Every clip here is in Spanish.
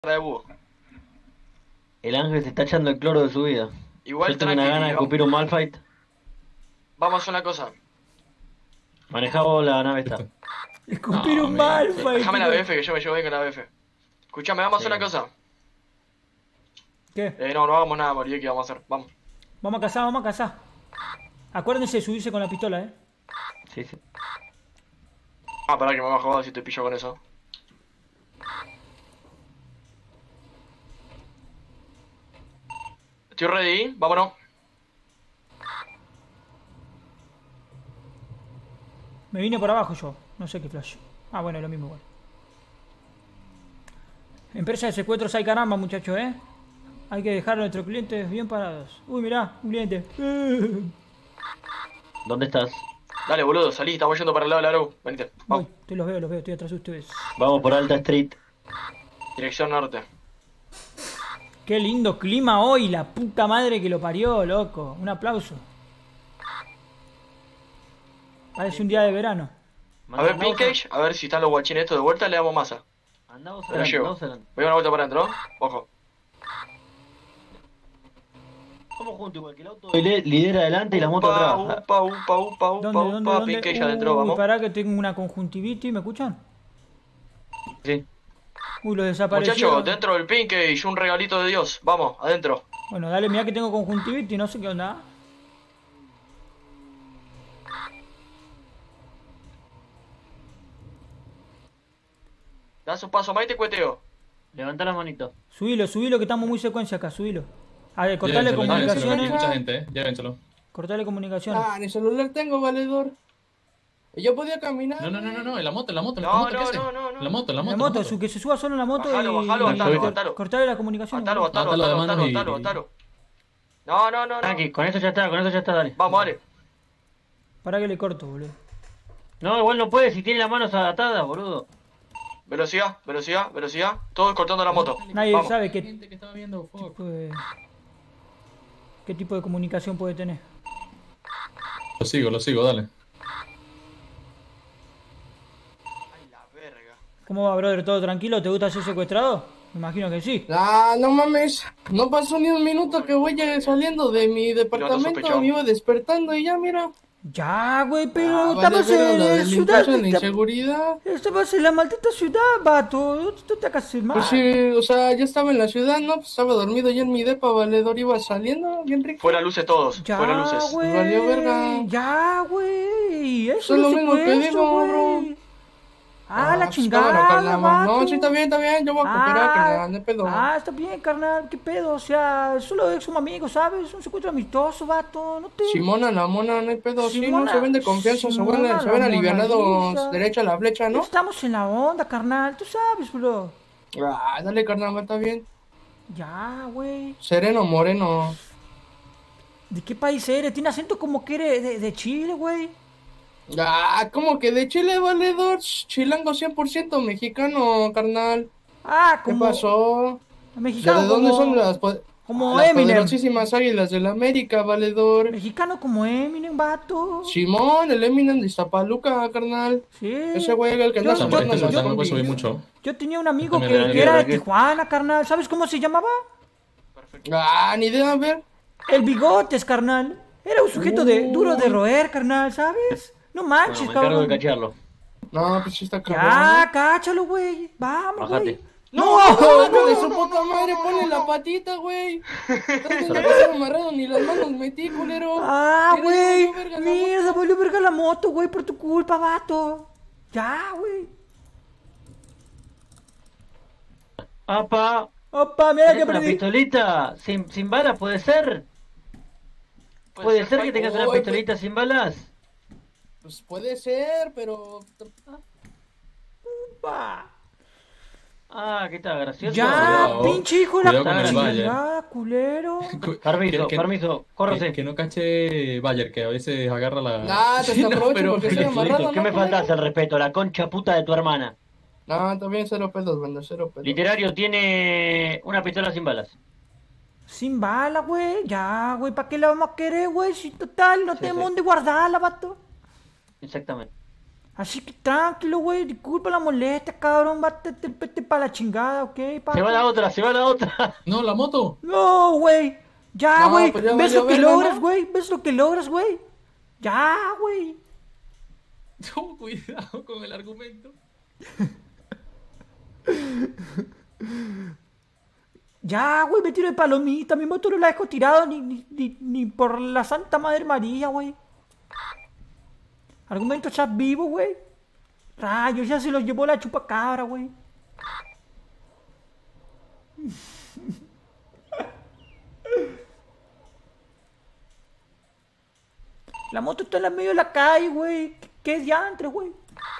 de búho. El ángel se está echando el cloro de su vida. Igual Yo tengo una tranqui, gana de escupir un Malphite. vamos a hacer una cosa. Manejá vos la nave esta. Escupir No, un amigo. Malphite. Déjame la BF que yo me llevo bien con la BF. Escuchame, vamos a hacer Sí. una cosa. ¿Qué? No hagamos nada, morir, ¿qué vamos a hacer? Vamos. Vamos a cazar, vamos a cazar. Acuérdense de subirse con la pistola, Sí, sí. Ah, pará que me bajo si te pillo con eso. Estoy ready, vámonos. Me vine por abajo yo. No sé qué flash. Ah, bueno, es lo mismo igual. Empresa de secuestros hay caramba, muchachos, Hay que dejar a nuestros clientes bien parados. Uy, mirá, un cliente. ¿Dónde estás? Dale, boludo, salí, estamos yendo para el lado de la Arrow. Venite, Voy, vamos. te los veo, estoy atrás de ustedes. Vamos por Alta Street. Dirección norte. Qué lindo clima hoy, la puta madre que lo parió, loco. Un aplauso. Parece un día de verano. A ver, Pinkage, a ver si están los guachines estos de vuelta, le damos masa. Andamos Me lo adelante, llevo. andamos adelante. Voy a una vuelta para adentro, ¿no? Ojo. Vamos juntos igual que el auto lidera adelante y la moto Upa, atrás. upa, upa, upa, upa, ¿Dónde? upa, Pinkage adentro, vamos. Pará que tengo una conjuntivitis, ¿me escuchan? Sí. Uy, los desaparecieron. Muchachos, dentro del Pinkage, un regalito de Dios. Vamos, adentro. Bueno, dale, mirá que tengo conjuntivitis, no sé qué onda. Da su paso, Maite, cueteo. Levantá la manito. Subilo, que estamos muy secuencia acá, subilo. A ver, cortale Llévenselo, llévenselo, aquí hay comunicaciones. mucha gente, llévenselo. Cortale comunicaciones. Ah, ni celular tengo, valedor. Yo podía caminar. No, en la moto, No, ¿qué no, hace? no, no, no. La moto, La moto, que se suba solo en la moto Bajalo, y... bajalo, atalo, atalo. Cortale la comunicación. Atalo, atalo, Atalo de atalo, manos atalo, y- atalo. No, no, no, no. Tranqui, con eso ya está, Vamos, dale. Para que le corto, boludo. No, igual no puede si tiene las manos atadas, boludo. Velocidad, velocidad, velocidad. Todos cortando la moto. Nadie Vamos. sabe Gente que estaba viendo, fuck. qué tipo de comunicación puede tener. Lo sigo, dale. Ay, la verga. ¿Cómo va, brother? ¿Todo tranquilo? ¿Te gusta ser secuestrado? Me imagino que sí. Ah, no mames. No pasó ni un minuto que voy saliendo de mi departamento. sospechado. Me iba despertando y ya, mira. Ya, güey, pero Ah, estamos vale, pero en la la ciudad. delincuencia, la inseguridad. Estabas en la maldita ciudad, vato. Tú te hagas mal. Pues sí, o sea, ya estaba en la ciudad, ¿no? Pues estaba dormido ya en mi depa, valedor. Iba saliendo, bien rico. Fuera luces todos, Ya, fuera luces. güey. Valió verga. Ya, güey. Eso Eso es lo mismo que secuestro, digo, güey. bro. Ah, la pues, chingada, cámara, carnal. vato. No, sí, está bien, yo voy a cooperar, carnal, no hay pedo. Está bien, carnal, qué pedo, o sea, solo somos amigos, ¿sabes? Un secuestro amistoso, vato, no te... Simona, la mona, no hay pedo. Sí, Simona, no se ven de confianza, se Simona, ven la Mona alivianados Lisa. derecha a la flecha, ¿no? Estamos en la onda, carnal, tú sabes, bro. Ah, dale, carnal, está bien. Ya, güey. Sereno, moreno. ¿De qué país eres? Tiene acento como que eres de Chile, güey. Ah, ¿cómo que de Chile, valedor? Chilango 100% mexicano, carnal. Ah, ¿Qué como... pasó? Mexicano ¿De dónde como... son como las Eminem. poderosísimas águilas de la América, valedor? Mexicano como Eminem, vato. Simón, el Eminem de Iztapaluca, carnal. Sí. Ese güey, el que anda Yo- Tampoco soltando este las sultán no puede subir combis. mucho. Yo tenía un amigo También que me era de que- Tijuana, carnal. ¿Sabes cómo se llamaba? Ah, ni idea, a ver. El Bigotes, carnal. Era un sujeto duro de roer, carnal, ¿sabes? No Bueno, manches, me encargo de cabrón. cachearlo. No, pues sí está cabrón. Ya, cáchalo, güey. Vamos, Bájate. güey. No, hijo de su puta madre, ponle la patita, güey. No te has amarrado ni las manos metí, culero. Ah, Mira, güey. valió verga la Mierda, valió verga la moto, güey, por tu culpa, vato. Ya, güey. ¡Apa! Opa, mira que ¿Tenés una perdí. pistolita sin balas? ¿Puede ser? ¿Puede ser que tengas una Uy, pistolita sin balas? Pues puede ser, pero. Opa. Ah, ¿qué tal? Gracioso. Ya, Cuidado. pinche hijo de la Cuidado con el Bayer. chingada, culero. Permiso, Que- permiso, córrese. Que no cache Bayer, que a veces agarra la... Nah, te aprovecho pero- porque estoy pero- amarrado. ¿Qué me ¿no, faltas culero? el respeto? La concha puta de tu hermana. No, también 0 pedos, banda, 0 pedos. Literario tiene una pistola sin balas. Sin bala, güey. Ya, güey, ¿para qué la vamos a querer, güey? Si total, no tenemos sí. dónde guardarla, vato. Exactamente. Así que tranquilo, güey. Disculpa la molestia, cabrón. Bátete el pete para la chingada, ¿ok? Papi? Se va la otra, se va la otra. No, la moto. No, güey. Ya, No, güey. pues ya ¿Ves valió lo que verga, logras, ¿no? güey? ¿Ves lo que logras, güey? Ya, güey. No, cuidado con el argumento. Ya, güey, me tiro de palomita. Mi moto no la dejo tirado ni por la Santa Madre María, güey. Argumento ya vivo, güey. Rayos, ya se los llevó la chupacabra, güey. La moto está en el medio de la calle, güey. ¿Qué diantre, güey?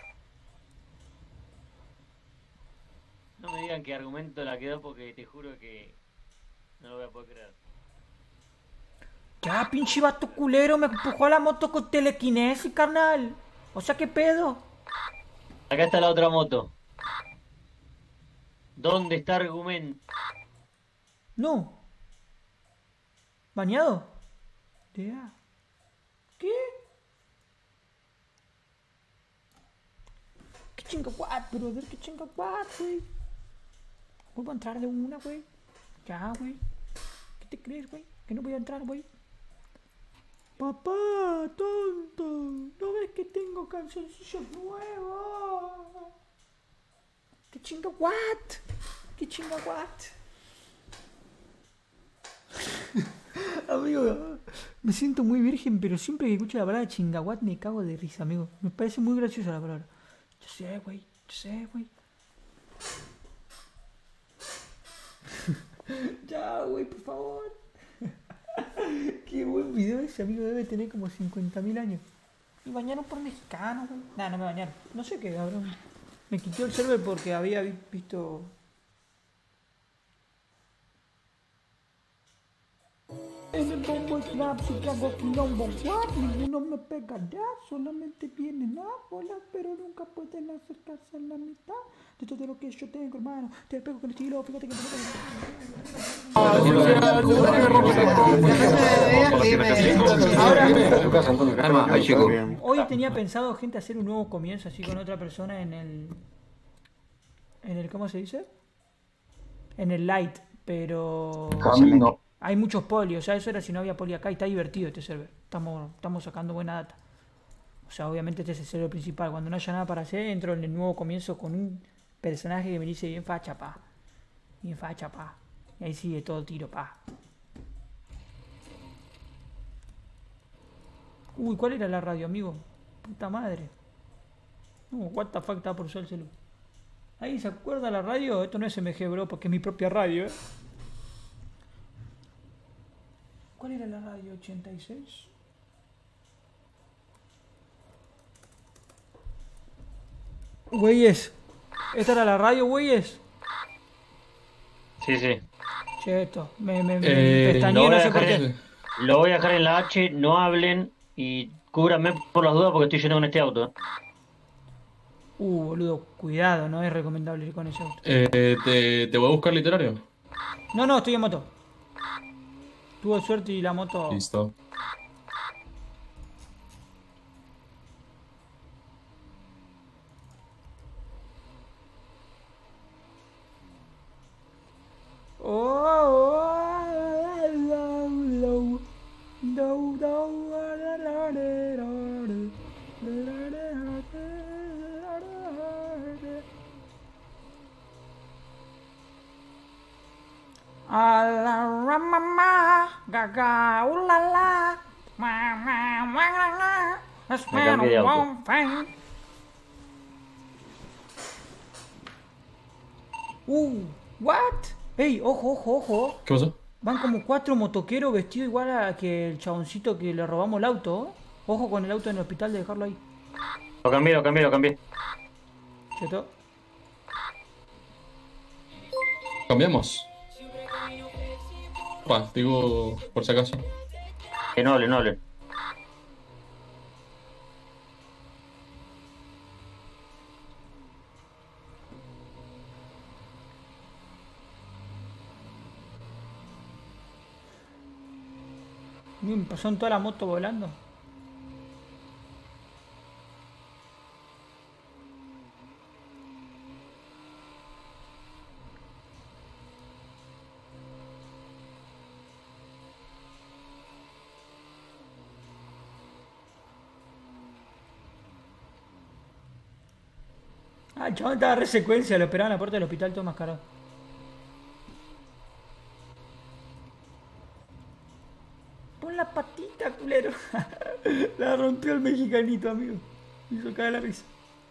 No me digan que argumento la quedó porque te juro que no lo voy a poder creer. Ya, pinche vato culero, me empujó a la moto con telequinesis, carnal. O sea, ¿qué pedo? Acá está la otra moto. ¿Dónde está argumento? No. ¿Bañado? Ya. ¿Qué? ¿Qué chinga what, brother? ¿Qué chinga what, güey? Vuelvo a entrar de una, güey. Ya, güey. ¿Qué te crees, güey? Que no voy a entrar, güey. Papá, tonto. ¿No ves que tengo calzoncillos nuevos? ¿Qué chinga what? ¿Qué chinga what? Amigo, me siento muy virgen, pero siempre que escucho la palabra chingahuat me cago de risa, amigo. Me parece muy graciosa la palabra. Yo sé, güey. Ya, güey, por favor. Qué buen video ese, amigo. Debe tener como 50.000 años. Y bañaron por mexicano, güey. Nah, no me bañaron. No sé qué, cabrón. Me quitó el server porque había visto... En el bombo snap, si cago quilombo, what? Ninguno me pegará, solamente vienen a volar, pero nunca pueden acercarse a la mitad de todo lo que yo tengo, hermano. Te pego con estilo, fíjate que hoy tenía pensado, gente, hacer un nuevo comienzo así con otra persona en el ¿cómo se dice? En el light, pero... Camino. Hay muchos poli, o sea, eso era si no había poli acá y está divertido este server. Estamos sacando buena data. O sea, obviamente este es el server principal. Cuando no haya nada para hacer, entro en el nuevo comienzo con un personaje que me dice bien facha, pa. Bien facha, pa. Y ahí sigue todo tiro, pa. Uy, ¿cuál era la radio, amigo? Puta madre. No, what the fuck, estaba por usar el celu. Ahí, ¿se acuerda la radio? Esto no es MG, bro, porque es mi propia radio, ¿Cuál era la radio? 86. Güeyes. ¿Esta era la radio, güeyes? Sí, sí. Cheto. Me Lo pestañeé, voy no a sé por dejar qué. Lo voy a dejar en la H, no hablen y cúbranme por las dudas porque estoy yendo con este auto. Boludo, cuidado, no es recomendable ir con ese auto. ¿Te voy a buscar literario? No, estoy en moto. Tuve suerte y la moto... Listo. Gaga, ulala, Me cambié de auto. What? Ey, ojo. ¿Qué pasó? Van como 4 motoqueros vestidos igual a que el chaboncito que le robamos el auto. Ojo con el auto en el hospital de dejarlo ahí. Lo cambié. ¿Cierto? ¿Cambiamos? Digo, por si acaso. Que no hable. Me pasaron toda la moto volando. Ah, el chabón estaba re secuencia, lo esperaban a la puerta del hospital todo mascarado. Pon la patita, culero. La rompió el mexicanito, amigo. Me hizo caer la risa.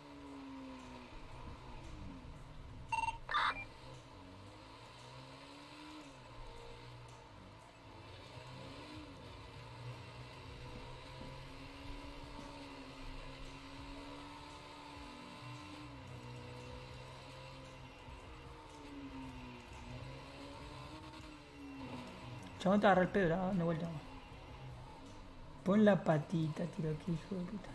Chabón te agarra el pedo, dando vuelta. Pon la patita, tiro aquí, hijo de puta.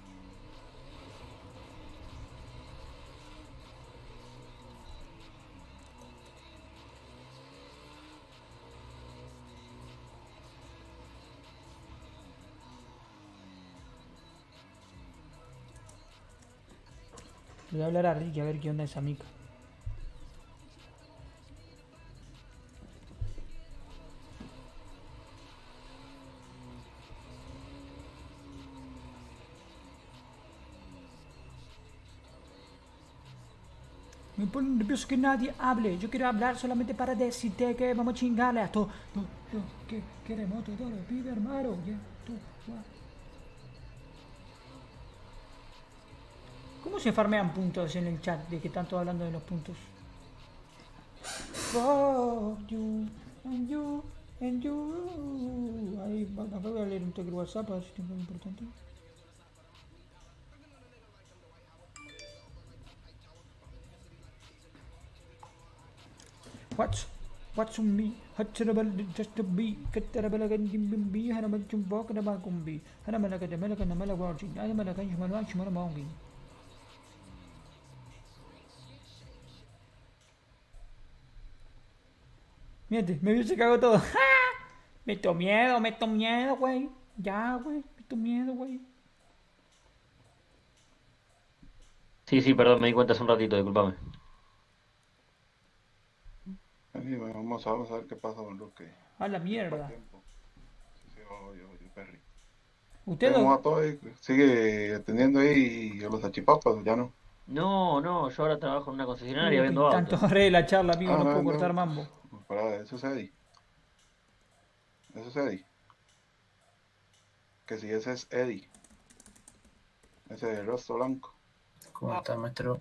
Le voy a hablar a Ricky a ver qué onda esa mica. Me pone nervioso que nadie hable. Yo quiero hablar solamente para decirte que vamos a chingarle a todo. Que queremos todo lo pibe, hermano. Ya, tú, va. ¿Cómo se farmean puntos en el chat de que están todos hablando de los puntos? Fuck you, and you, and you. Ahí, acá voy a leer un toque de WhatsApp a ver si tengo algo importante. What's on me? Hatcharabal just a bee, Katarabalagan bee, Hanamal Walk and a Macumbi, Hanamalaka the Melakan and Malawarchi, Animalakan Human Chumamongi. Miente, me se cagó todo. Meto miedo, güey. Ya, güey, meto miedo, güey. Sí, perdón, me di cuenta hace un ratito, disculpame. Sí, bueno, vamos a ver qué pasa con Luke. A la mierda. Sí, oye, Perry. ¿Usted ¿Cómo va todo ahí? ¿Sigue atendiendo ahí a los achipapas? ¿Ya no? No, yo ahora trabajo en una concesionaria viendo tanto autos. re la charla, amigo, Ah, no no, puedo no. cortar mambo. Pará, eso es Eddie. Eso es Eddie. Que si ese es Eddie. Ese de rostro blanco. ¿Cómo está, maestro?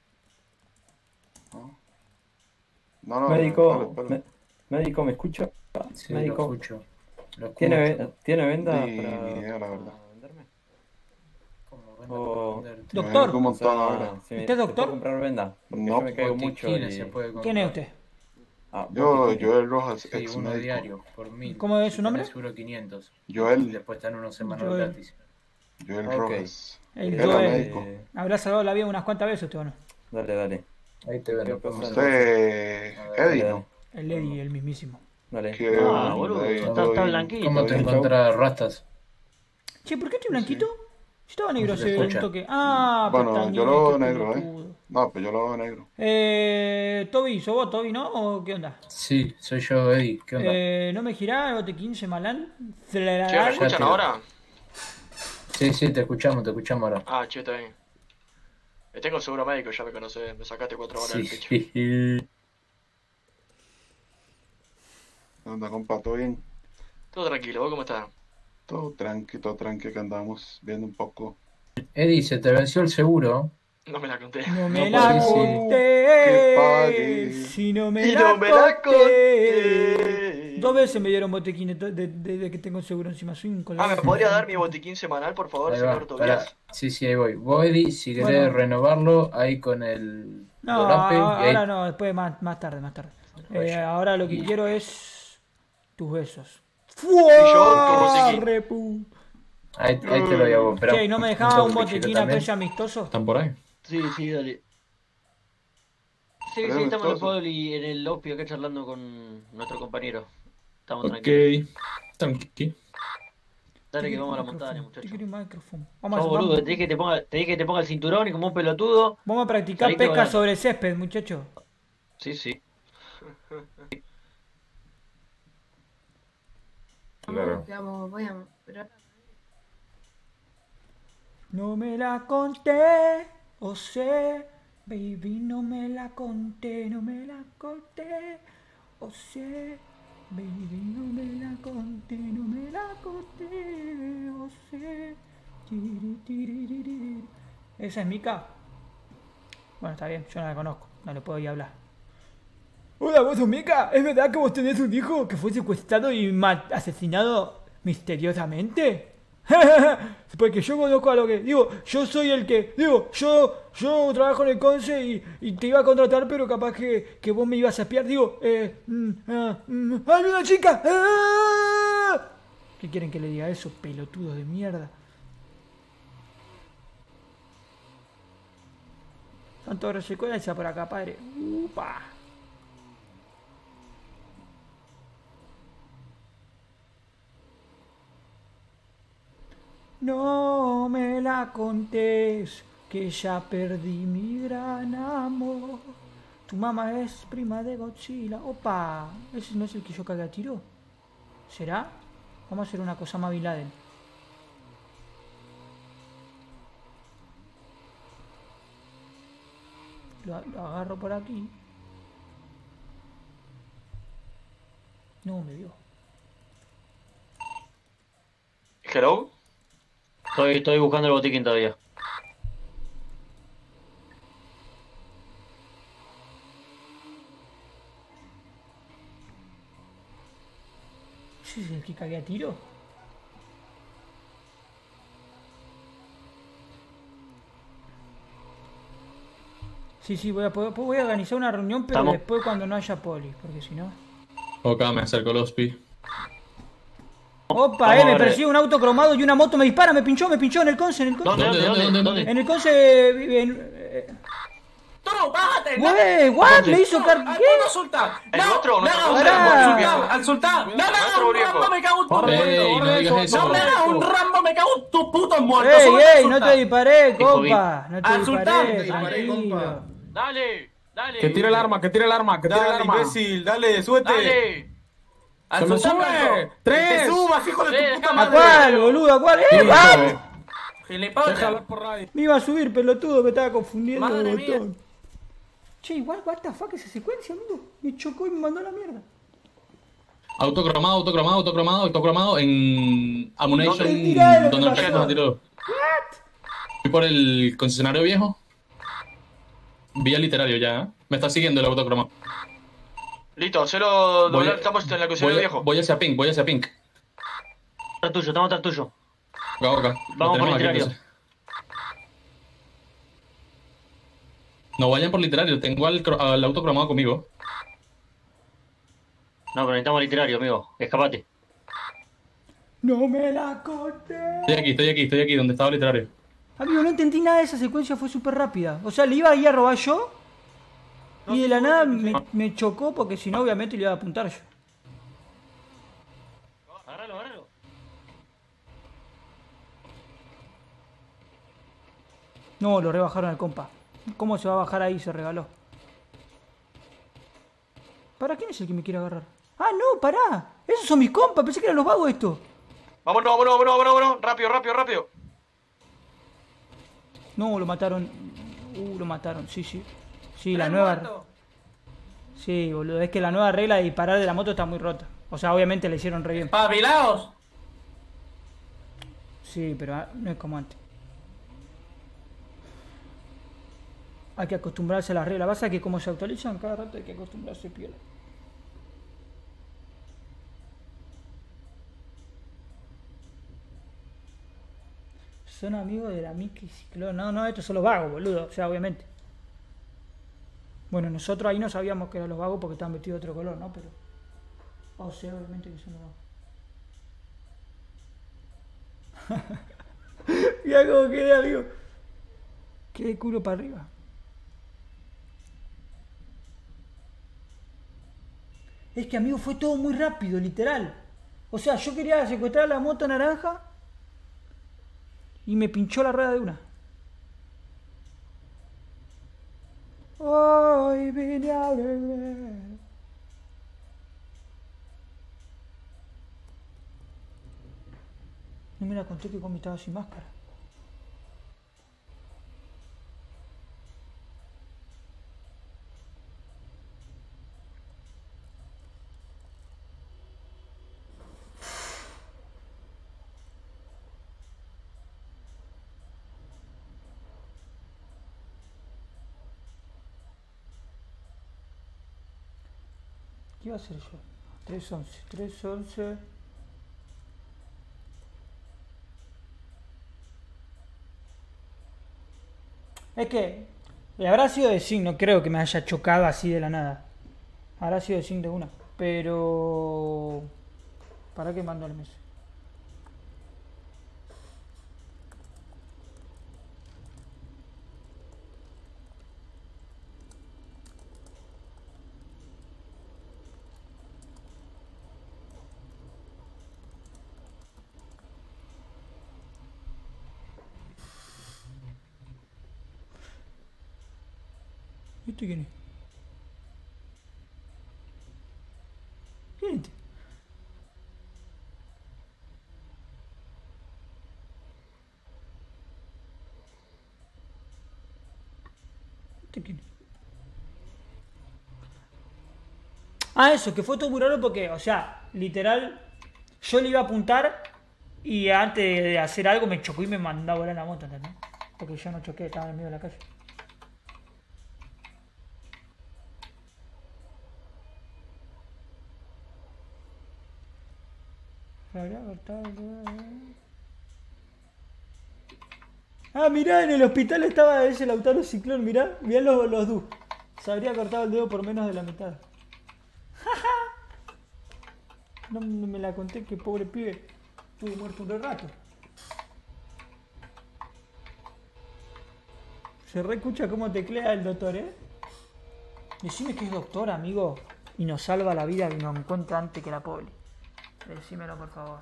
No, Médico, espera. médico, ¿me escucha? Sí, Médico, lo escucho. ¿tiene venda Ni para idea, la verdad. venderme? ¿Cómo O- ven a venderte? Doctor. Me un montón ahora. Si ¿Usted ¿se doctor? puede comprar venda? Porque No, yo me caigo mucho Botiquines y... se puede comprar. ¿Quién es usted? Ah, Yo, botiquines. Joel Rojas, Sí, ex uno médico. diario, por 1000. ¿Cómo es su Si nombre? tenés seguro 500. Joel. Después están unos semanas Joel. gratis. Joel Ok. Rojas. El Era Joel. médico. Habrá salvado la vida unas cuantas veces usted, ¿o no? Dale. Ahí te ven. ¿Qué pasa? Usted, Eddie, Dale, ¿no? El Eddie, el mismísimo. dale. ¿Qué Ah, onda, boludo, Eddie? está ¿Todo bien? blanquito. ¿Cómo te bien? encontrás, Rastas? Che, ¿por qué estoy blanquito? Yo estaba negro Se hace un escucha. toque. Ah, Bueno, pestañé, yo lo veo qué negro, pelotudo. No, pues yo lo veo negro. Toby, ¿sos vos, Toby, no? ¿O qué onda? Sí, soy yo, Eddie. ¿Qué onda? ¿No me girás el bote 15 malán? Che, ¿me escuchan tío. ahora? Sí, te escuchamos ahora. Ah, che, está bien. Tengo seguro médico, ya me conocés. Me sacaste 4 horas del pecho. Sí. ¿Qué onda, compa? ¿Todo bien? Todo tranquilo, ¿vos cómo estás? Todo tranqui, que andamos viendo un poco. Eddie, se te venció el seguro. No me la conté. No me No, la sí, sí. conté. Que pague. Si no me Y la no me la conté. conté. 2 veces me dieron botequines de que tengo seguro encima. Soy un Ah, colega. ¿me podría dar mi botiquín semanal, por favor, Ahí va, señor pará. Tobias? Sí, ahí voy. Vos, Eddie, si querés Bueno. renovarlo, ahí con el No, Dolape, y ahí- ahora no, después más tarde. Ahora lo que quiero es tus besos. yo, tu botiquín. Repu. ahí te lo voy a vos. Esperá, Che, ¿no me dejaba tengo un bichito botiquín a también. precio amistoso? ¿Están por ahí? Sí, dale. Sí, Pero estamos en el amistoso. pueblo y en el opio acá charlando con nuestro compañero. Estamos Ok. tranquilos. Tranqui. Dale que vamos a la montaña, Te muchachos. quiero un micrófono. No, Vamos, boludo, vamos, te dije que te ponga el cinturón y como un pelotudo. vamos a practicar Salite pesca volando. sobre césped, muchachos. Sí. Claro. Voy a... Pero... No me la conté, o sé Baby, no me la conté, no me la conté. O sea, baby, no me la conté, no me la conté. O sea, tiri, tiri, tiri, tiri. ¿Esa es Mika? Bueno, está bien, yo no la conozco, no le puedo ir a hablar. Hola, vos sos Mika. ¿Es verdad que vos tenés un hijo que fue secuestrado y asesinado misteriosamente? Porque yo conozco a lo que... Digo, yo soy el que... Digo, yo trabajo en el Conce y te iba a contratar, pero capaz que vos me ibas a espiar. Digo, ¡hay una chica! ¡Ah! ¿Qué quieren que le diga eso, pelotudos de mierda? Santo Resecuencia por acá, padre. ¡Upa! No me la contés, que ya perdí mi gran amor. Tu mamá es prima de Godzilla. Opa, ese no es el que yo cagué a tiro. ¿Será? Vamos a hacer una cosa más Bin Laden. Lo agarro por aquí. No me vio. Hello. Estoy buscando el botiquín todavía. ¿Ese es el que cagué a tiro? Sí, voy a organizar una reunión, pero ¿Estamos? después cuando no haya poli, porque si no... Ok, me acerco los pi. Opa, Vamos a me ver. persigue un auto cromado y una moto me dispara, me pinchó en el Conce, ¿Dónde? En el Conce vive en... ¡Toro, bájate! Güey, ¿what? Me hizo ¿qué? ¿Puedo soltar? El nuestro, me nuestro, haga un nuestro, Rambo, viejo. al sultán. No me hagas Nuestro un viejo. Rambo, me cago en tu Ey, no digas eso. No me hagas un Rambo, me cago en tu puto muerto. ¡Ey, Súbete al ey! No sultán. te disparé, Hijo compa. No te Al sultán. disparé, Te disparé, tranquilo. Dale, dale. Que tire el arma, que tire el arma, que tire el Dale, arma. imbécil, dale, súbete. Dale. Al ¡Se me sultán, sube! Blanco. ¡Tres! ¡Te subas, hijo de tu puta ¿A madre! cuál, boludo? ¿A cuál? ¿What? Deja Gilipollas. hablar por radio. Me iba a subir, pelotudo, me estaba confundiendo Madre el mía. botón. Che, igual, what the fuck, esa secuencia, amigo. Me chocó y me mandó a la mierda. Autocromado en Ammunition. ¿Dónde tiraron? ¿Dónde ¿Qué nos pasó? tiró? Fui por el concesionario viejo. Vía literario ya, ¿eh? Me está siguiendo el autocromado. Listo, hacelo Voy- doblar. Estamos en la cocina del viejo. Voy hacia Pink. Estamos atrás tuyo. Ok. Lo Vamos por tenemos aquí, literario. entonces. No vayan por literario, tengo al autocromado conmigo. No, pero necesitamos literario, amigo. Escapate. No me la conté. Estoy aquí, donde estaba literario. Amigo, no entendí nada de esa secuencia, fue súper rápida. O sea, le iba a ir a robar yo y de la nada me chocó porque si no, obviamente le iba a apuntar yo. Agárralo. No, lo rebajaron al compa. ¿Cómo se va a bajar ahí? Se regaló. ¿Para quién es el que me quiere agarrar? Ah, no, pará. Esos son mis compas, pensé que eran los vagos estos. Vámonos. Rápido. No, lo mataron. Lo mataron, sí. Sí, la nueva... Sí, boludo, es que la nueva regla de disparar de la moto está muy rota. O sea, obviamente le hicieron re bien. ¡Pabilaos! Sí, pero no es como antes. Hay que acostumbrarse a las reglas. Pasa que como se actualizan cada rato hay que acostumbrarse piola. Son amigos de la Mickey Ciclón. No, estos son los vagos, boludo. O sea, obviamente. Bueno, nosotros ahí no sabíamos que eran los vagos porque estaban vestidos de otro color, ¿no? Pero... O sea, obviamente que son los vagos. Mirá cómo quedé, amigo. Quedé culo para arriba. Es que, amigo, fue todo muy rápido, literal. O sea, yo quería secuestrar la moto naranja y me pinchó la rueda de una. Hoy vine a beber. No me la conté que Comi estaba sin máscara. ¿Qué iba a hacer yo? 311, 311. Es que habrá sido de Zinc, no creo que me haya chocado así de la nada. Habrá sido de Zinc de una. Pero... ¿Para qué mando el mes? ¿Este quién es? ¿Quién es este? ¿Este quién es? Ah, eso, que fue todo muy raro porque, o sea, literal, yo le iba a apuntar y antes de hacer algo me chocó y me mandó a volar la moto, ¿entendés? Porque yo no choqué, estaba en el medio de la calle. Ah, mirá, en el hospital estaba ese Lautaro Ciclón, mirá, mirá los DU. Se habría cortado el dedo por menos de la mitad. No me la conté, que pobre pibe. Estuvo muerto un rato. Se re escucha cómo teclea el doctor, ¿eh? Decime que es doctor, amigo, y nos salva la vida y nos encuentra antes que la poli. Decímelo, por favor.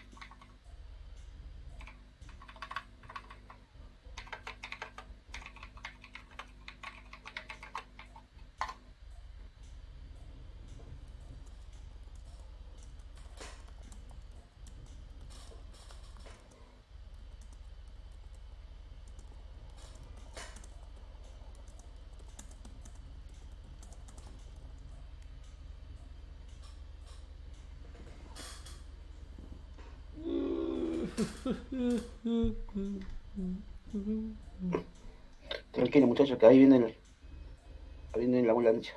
Tranquilo, muchachos, que ahí viene la ambulancia.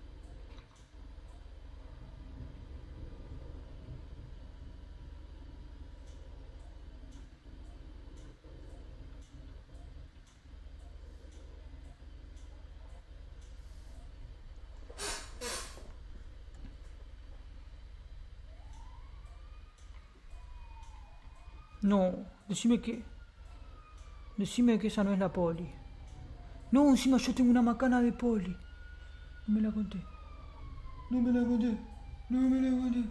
No, decime que... Decime que esa no es la poli. No, encima yo tengo una macana de poli. No me la conté. No me la conté. No me la conté.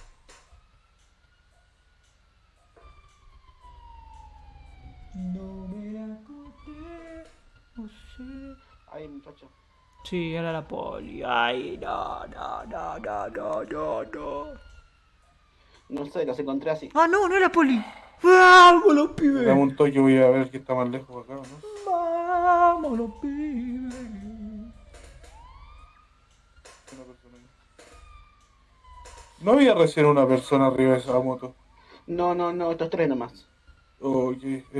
No me la conté. No sé. Ahí, muchachos. Sí, era la poli. Ay, no. No sé, los encontré así. Ah, no, no era poli. Vamos los pibes. Dame un toque, voy a ver que está más lejos acá, ¿no? Vamos los pibes. Una persona ahí. No había recién una persona arriba de esa moto. No, estos tres nomás. Ok,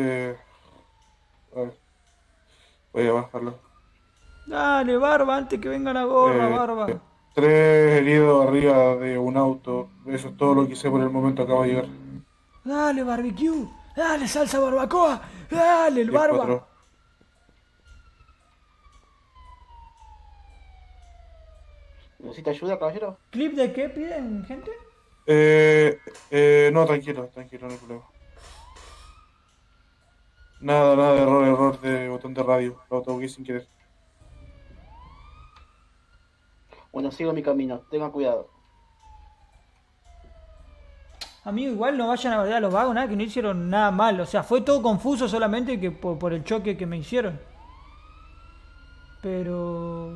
a ver. Voy a bajarlo. Dale, Barba, antes que venga la gorra, Barba. 3 heridos arriba de un auto. Eso es todo lo que sé por el momento, acaba de llegar. Dale, barbecue. Dale, salsa barbacoa. Dale, el Barba. 4. ¿Necesita ayuda, caballero? ¿Clip de qué piden, gente? No, tranquilo, no hay problema. Nada, error de botón de radio. Lo toqué sin querer. Bueno, sigo mi camino. Tengan cuidado. Amigo, igual no vayan a ver a los vagos, nada, que no hicieron nada mal. O sea, fue todo confuso solamente que por el choque que me hicieron. Pero...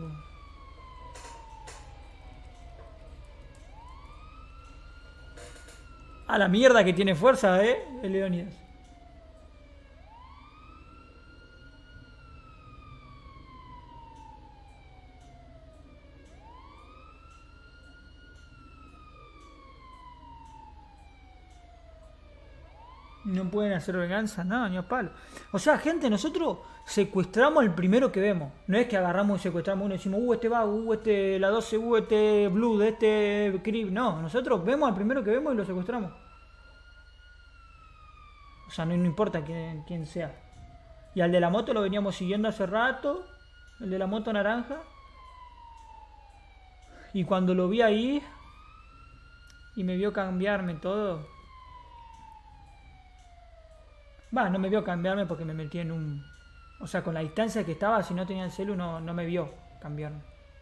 A la mierda que tiene fuerza, el Leónidas. No pueden hacer venganza, nada, ni a palo. O sea, gente, nosotros secuestramos al primero que vemos. No es que agarramos y secuestramos uno y decimos, este va, este la 12, este Blue, este Crip. No, nosotros vemos al primero que vemos y lo secuestramos. O sea, no importa quién sea. Y al de la moto lo veníamos siguiendo hace rato. El de la moto naranja. Y cuando lo vi ahí y me vio cambiarme todo. Va, no me vio cambiarme porque me metí en un... O sea, con la distancia que estaba, si no tenía el celu, no me vio cambiarme.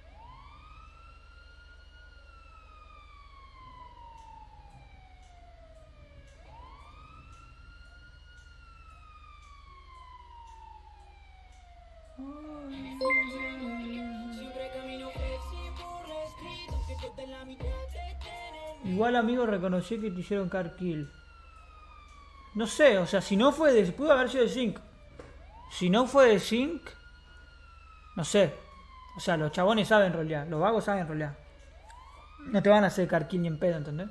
Igual, amigo, reconocí que te hicieron car kill. No sé, o sea, si no fue de... Pudo haber sido de Zinc. Si no fue de Zinc... No sé. O sea, los chabones saben rolear. Los vagos saben rolear. No te van a hacer car kill ni en pedo, ¿entendés?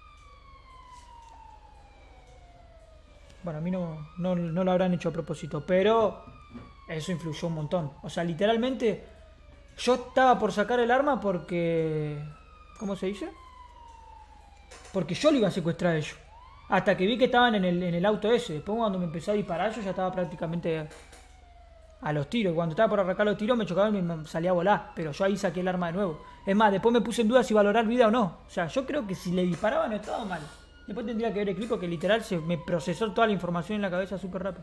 Bueno, a mí no lo habrán hecho a propósito. Pero... Eso influyó un montón. O sea, literalmente... Yo estaba por sacar el arma porque... ¿Cómo se dice? Porque yo lo iba a secuestrar a ellos. Hasta que vi que estaban en el auto ese. Después cuando me empecé a disparar yo ya estaba prácticamente a los tiros. Cuando estaba por arrancar los tiros me chocaban y me salía a volar. Pero yo ahí saqué el arma de nuevo. Es más, después me puse en duda si valorar vida o no. O sea, yo creo que si le disparaba no estaba mal. Después tendría que ver el clip porque literal se me procesó toda la información en la cabeza súper rápido.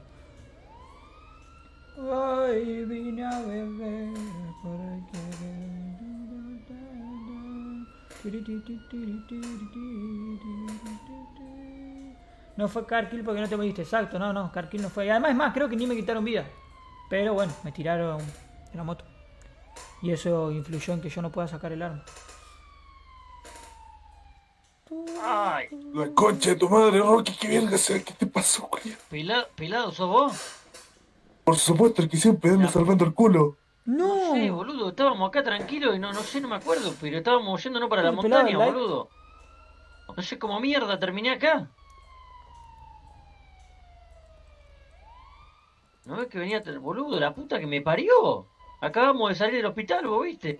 Hoy vine a beber No fue car kill porque no te moriste, exacto, no, car kill no fue. Y además, es más, creo que ni me quitaron vida. Pero bueno, me tiraron en la moto. Y eso influyó en que yo no pueda sacar el arma. Ay, La concha de tu madre, Rocky, qué verga sea, ¿qué te pasó, güey? pelado, ¿sos vos? Por supuesto, el que siempre anda salvando el culo. No. No sé, boludo, estábamos acá tranquilos y no sé, no me acuerdo, pero estábamos yéndonos para la El pelado montaña, del like. boludo. No sé cómo mierda terminé acá. ¿No ves que venía el boludo, la puta que me parió? Acabamos de salir del hospital, vos viste.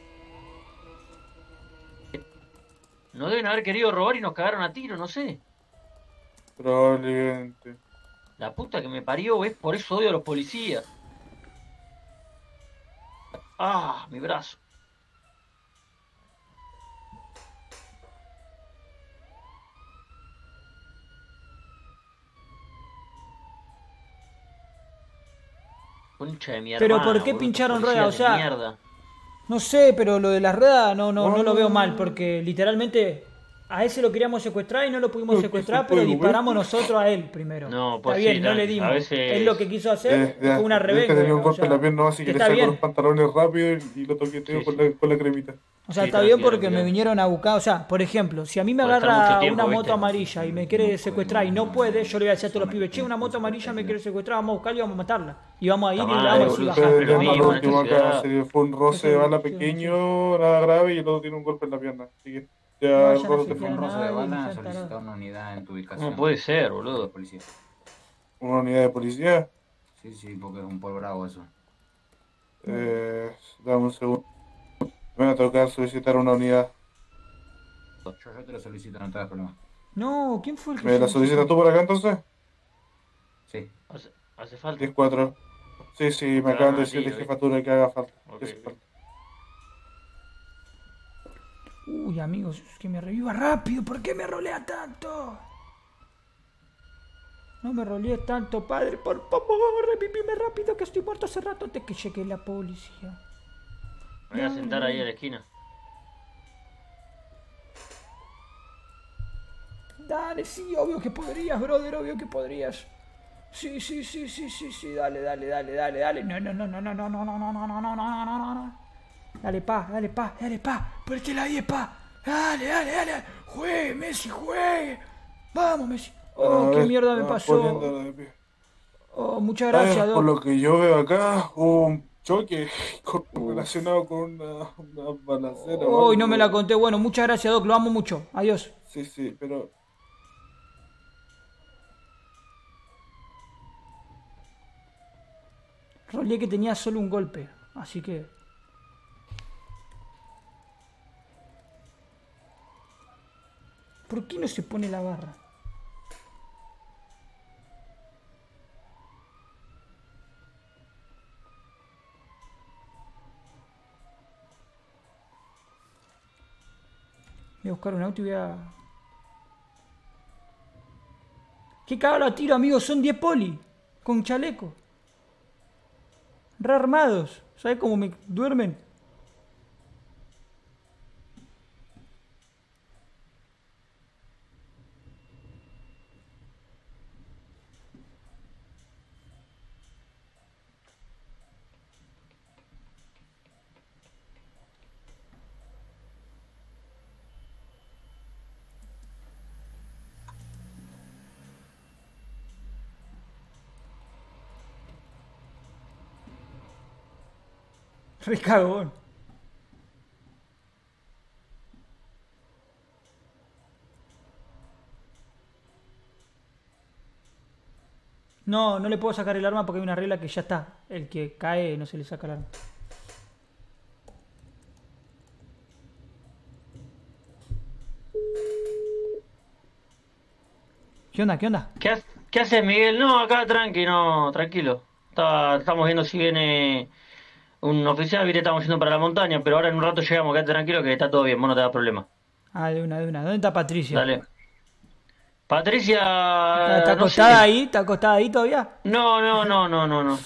No deben haber querido robar y nos cagaron a tiro, no sé. Probablemente. La puta que me parió, ¿ves? Por eso odio a los policías. Ah, mi brazo. Concha de mi Pero hermana, ¿por qué boludo, pincharon policía ruedas? O de sea, mierda. no sé, pero lo de las ruedas no lo veo mal, porque literalmente a ese lo queríamos secuestrar y no lo pudimos secuestrar, pero disparamos nosotros a él primero. No, Está pues bien, sí, no le tranqui, dimos. a veces- Es lo que quiso hacer, fue una revenga. Tenía un o golpe sea, en la pierna, así que le está saco bien. los pantalones rápido y lo toqueteo Sí, con, sí. con la cremita. O sea, Sí, está bien tranquilo, porque me tranquilo. vinieron a buscar. O sea, por ejemplo, si a mí me Por estar agarra mucho tiempo, una ¿viste? moto amarilla y me quiere secuestrar y no puede, yo le voy a decir a todos los pibes, che, una moto amarilla me quiere secuestrar, vamos a buscarla y vamos a matarla. Y vamos a ir y Está le mal, vamos a boludo, decir, siempre bajar. lo Pero mismo, lo en último esta acá ciudad. fue un roce de bala pequeño, nada grave, y el otro tiene un golpe en la pierna. Así que ya No, el ya no gordo se te queda fue. nada. Rosa de Ay, bala, ya solicita tarado. una unidad en tu ubicación. ¿Cómo puede ser, De boludo? policía. Una unidad de policía. Sí, porque es un por bravo eso. Dame un segundo. Me va a tocar solicitar una unidad. Yo te lo solicito, no te hagas problema. No, ¿quién fue el que ¿Me la solicitas tú por acá entonces? Sí. Hace falta. 10-4. Sí, sí, me Pero acaban de no, decir de tío, jefatura que haga falta. Ok, Que hace ok. falta. Uy, amigos, que me reviva rápido, ¿por qué me rolea tanto? No me rolees tanto, padre, por favor, revíveme rápido que estoy muerto hace rato antes que llegue la policía. Me voy a sentar ahí a la esquina. Dale, sí, obvio que podrías, brother, obvio que podrías. Sí, dale. No. Dale, pa. Ponete ahí, pa. Dale. Juegue, Messi, juegue. Vamos, Messi. Oh, A qué ver, mierda me va pasó. poniéndolo de pie. Oh, muchas A gracias, ver, por Doc. lo que yo veo acá, hubo un choque relacionado con una balacera. o Uy, no algo. me la conté. Bueno, muchas gracias, Doc. Lo amo mucho. Adiós. Sí, pero... Roleé que tenía solo un golpe, así que... ¿Por qué no se pone la barra? Voy a buscar un auto y voy a... ¿Qué cagada la tiro, amigo? Son 10 poli. Con chaleco. Re armados. ¿Sabes cómo me duermen? Re cagón. No, no le puedo sacar el arma porque hay una regla que ya está. El que cae no se le saca el arma. ¿Qué onda? ¿Qué onda? ¿Qué haces, Miguel? No, acá tranqui, no, tranquilo. Estamos viendo si viene un oficial, viste, estamos yendo para la montaña, pero ahora en un rato llegamos, quédate tranquilo que está todo bien, vos no te das problema. Ah, de una, de una. ¿Dónde está Patricia? Dale. Patricia... ¿Está no acostada sé. ahí? ¿Está acostada ahí todavía? No.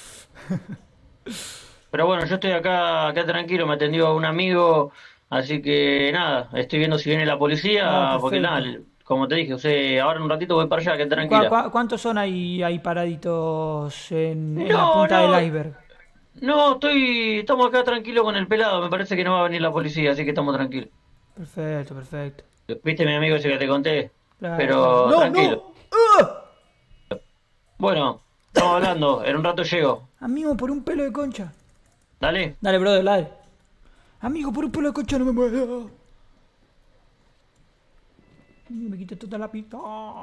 Pero bueno, yo estoy acá tranquilo, me atendió un amigo, así que nada, estoy viendo si viene la policía, Ah, porque nada, perfecto. como te dije, o sea, ahora en un ratito voy para allá, quédate ¿Y tranquila. cuántos son ahí paraditos en la No, punta no, del iceberg? no, estamos acá tranquilos con el pelado, me parece que no va a venir la policía, así que estamos tranquilos. Perfecto, perfecto. ¿Viste mi amigo ese que te conté? Claro, claro. Pero ¡No, tranquilo. no! ¡Ah! Bueno, estamos hablando, en un rato llego. Amigo, por un pelo de concha. Dale. Dale, brother, dale. Amigo, por un pelo de concha no me muero. Me quité toda la pista.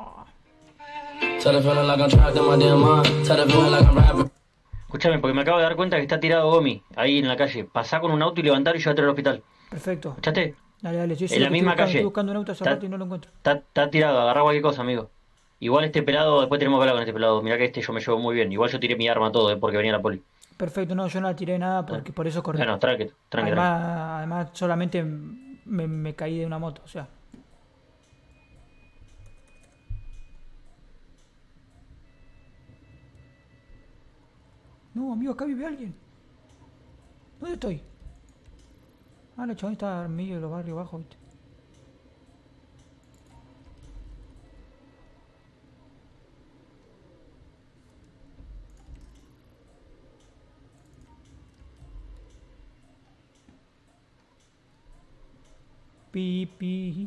Escuchame, porque me acabo de dar cuenta que está tirado Gomi ahí en la calle. Pasá con un auto y levantar y llévatelo al hospital. Perfecto. ¿Escuchaste? Dale, dale. Yo En la misma calle. Estoy buscando un auto hace Está- rato y no lo encuentro. Está tirado, agarrá cualquier cosa, amigo. Igual este pelado, después tenemos que hablar con este pelado. Mirá que yo me llevo muy bien. Igual yo tiré mi arma todo, porque venía la poli. Perfecto, no, yo no la tiré nada porque por eso corrí. Bueno, tranqui. Además, solamente me caí de una moto, o sea. No, amigo, acá vive alguien. ¿Dónde estoy? Ah, la chabón está en medio de los barrios bajos, ¿viste? Pipi.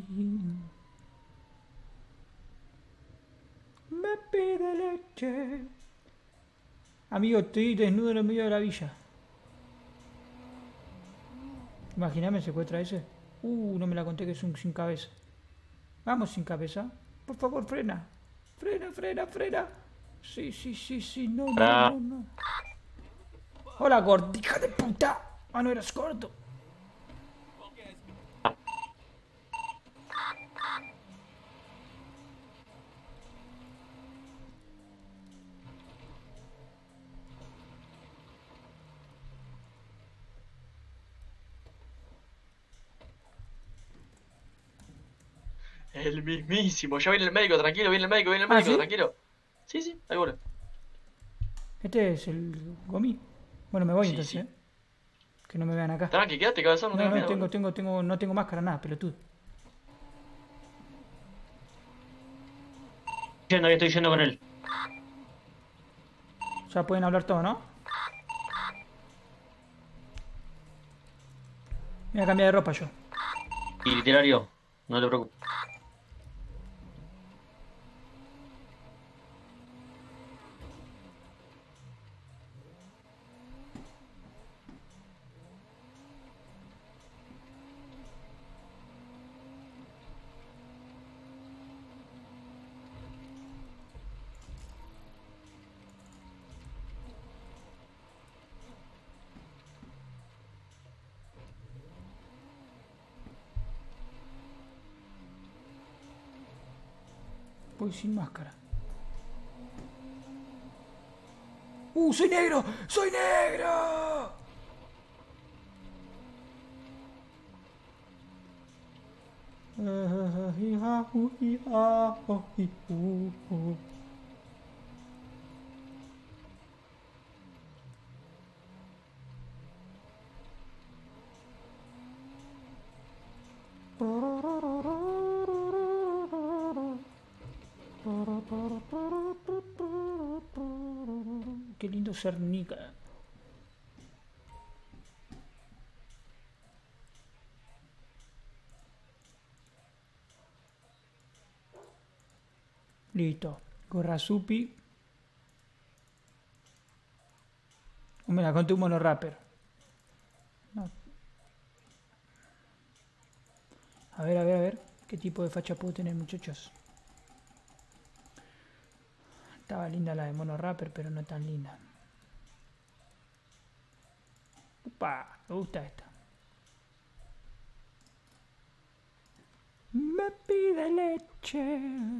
Me pide leche. Amigo, estoy desnudo en el medio de la villa. Imaginame, secuestra ese. No me la conté que es un sin cabeza. Vamos, sin cabeza. Por favor, frena. Frena. Sí. No. Hola, gordija de puta. Ah, no eras gordo. El mismísimo. Ya viene el médico, tranquilo, viene el médico, ¿sí? tranquilo. Sí, ahí bueno. Este es el Gomi. Bueno, me voy Sí, entonces, sí. Que no me vean acá. Tranqui, quédate, cabezón, no No, tengas miedo. no tengo máscara, nada, pelotudo. Estoy yendo con él. Ya pueden hablar todo, ¿no? Me voy a cambiar de ropa yo. Y literario, no te preocupes. Voy sin máscara. ¡Soy negro! ¡Soy negro! Qué lindo ser Nika. Listo. Gorra Supi. Me la conté un mono rapper. No. A ver. ¿Qué tipo de facha puedo tener, muchachos? Estaba linda la de mono rapper, pero no tan linda. Upa, me gusta esta. Me pide leche.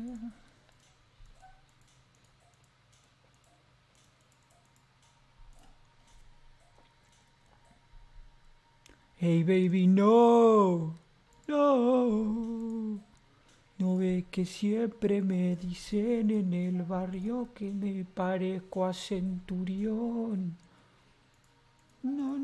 Hey baby, no. No. No ves que siempre me dicen en el barrio que me parezco a Centurión. No.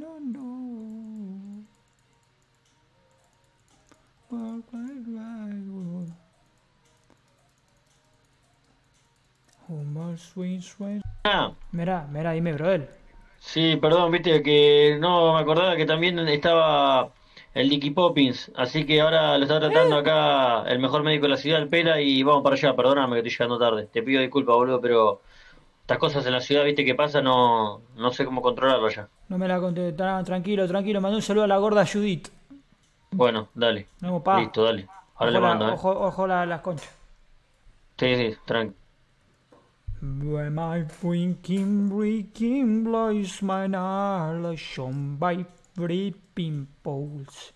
Ah, Mira, dime, brother. sí, perdón, viste que no me acordaba que también estaba el Dicky Poppins, así que ahora lo está tratando acá el mejor médico de la ciudad, el Pela, y vamos para allá. Perdóname que estoy llegando tarde. Te pido disculpas, boludo, pero estas cosas en la ciudad, viste que pasa, no sé cómo controlarlo allá. No me la conté. Tranquilo. Mandé un saludo a la gorda Judith. Bueno, dale. No, pa. Listo, dale. Ahora le mando, Ojo las conchas. Sí, tranqui. When my freaking breaking blows my inhalation by free pimples.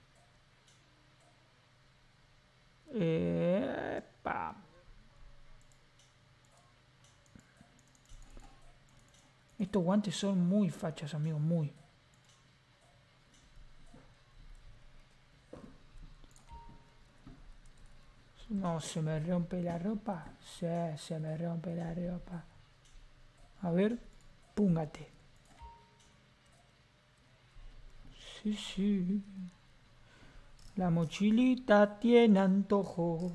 Epa. Estos guantes son muy fachas, amigos, muy. No, se me rompe la ropa. Sí, se me rompe la ropa. A ver, púngate. Sí. La mochilita tiene antojo.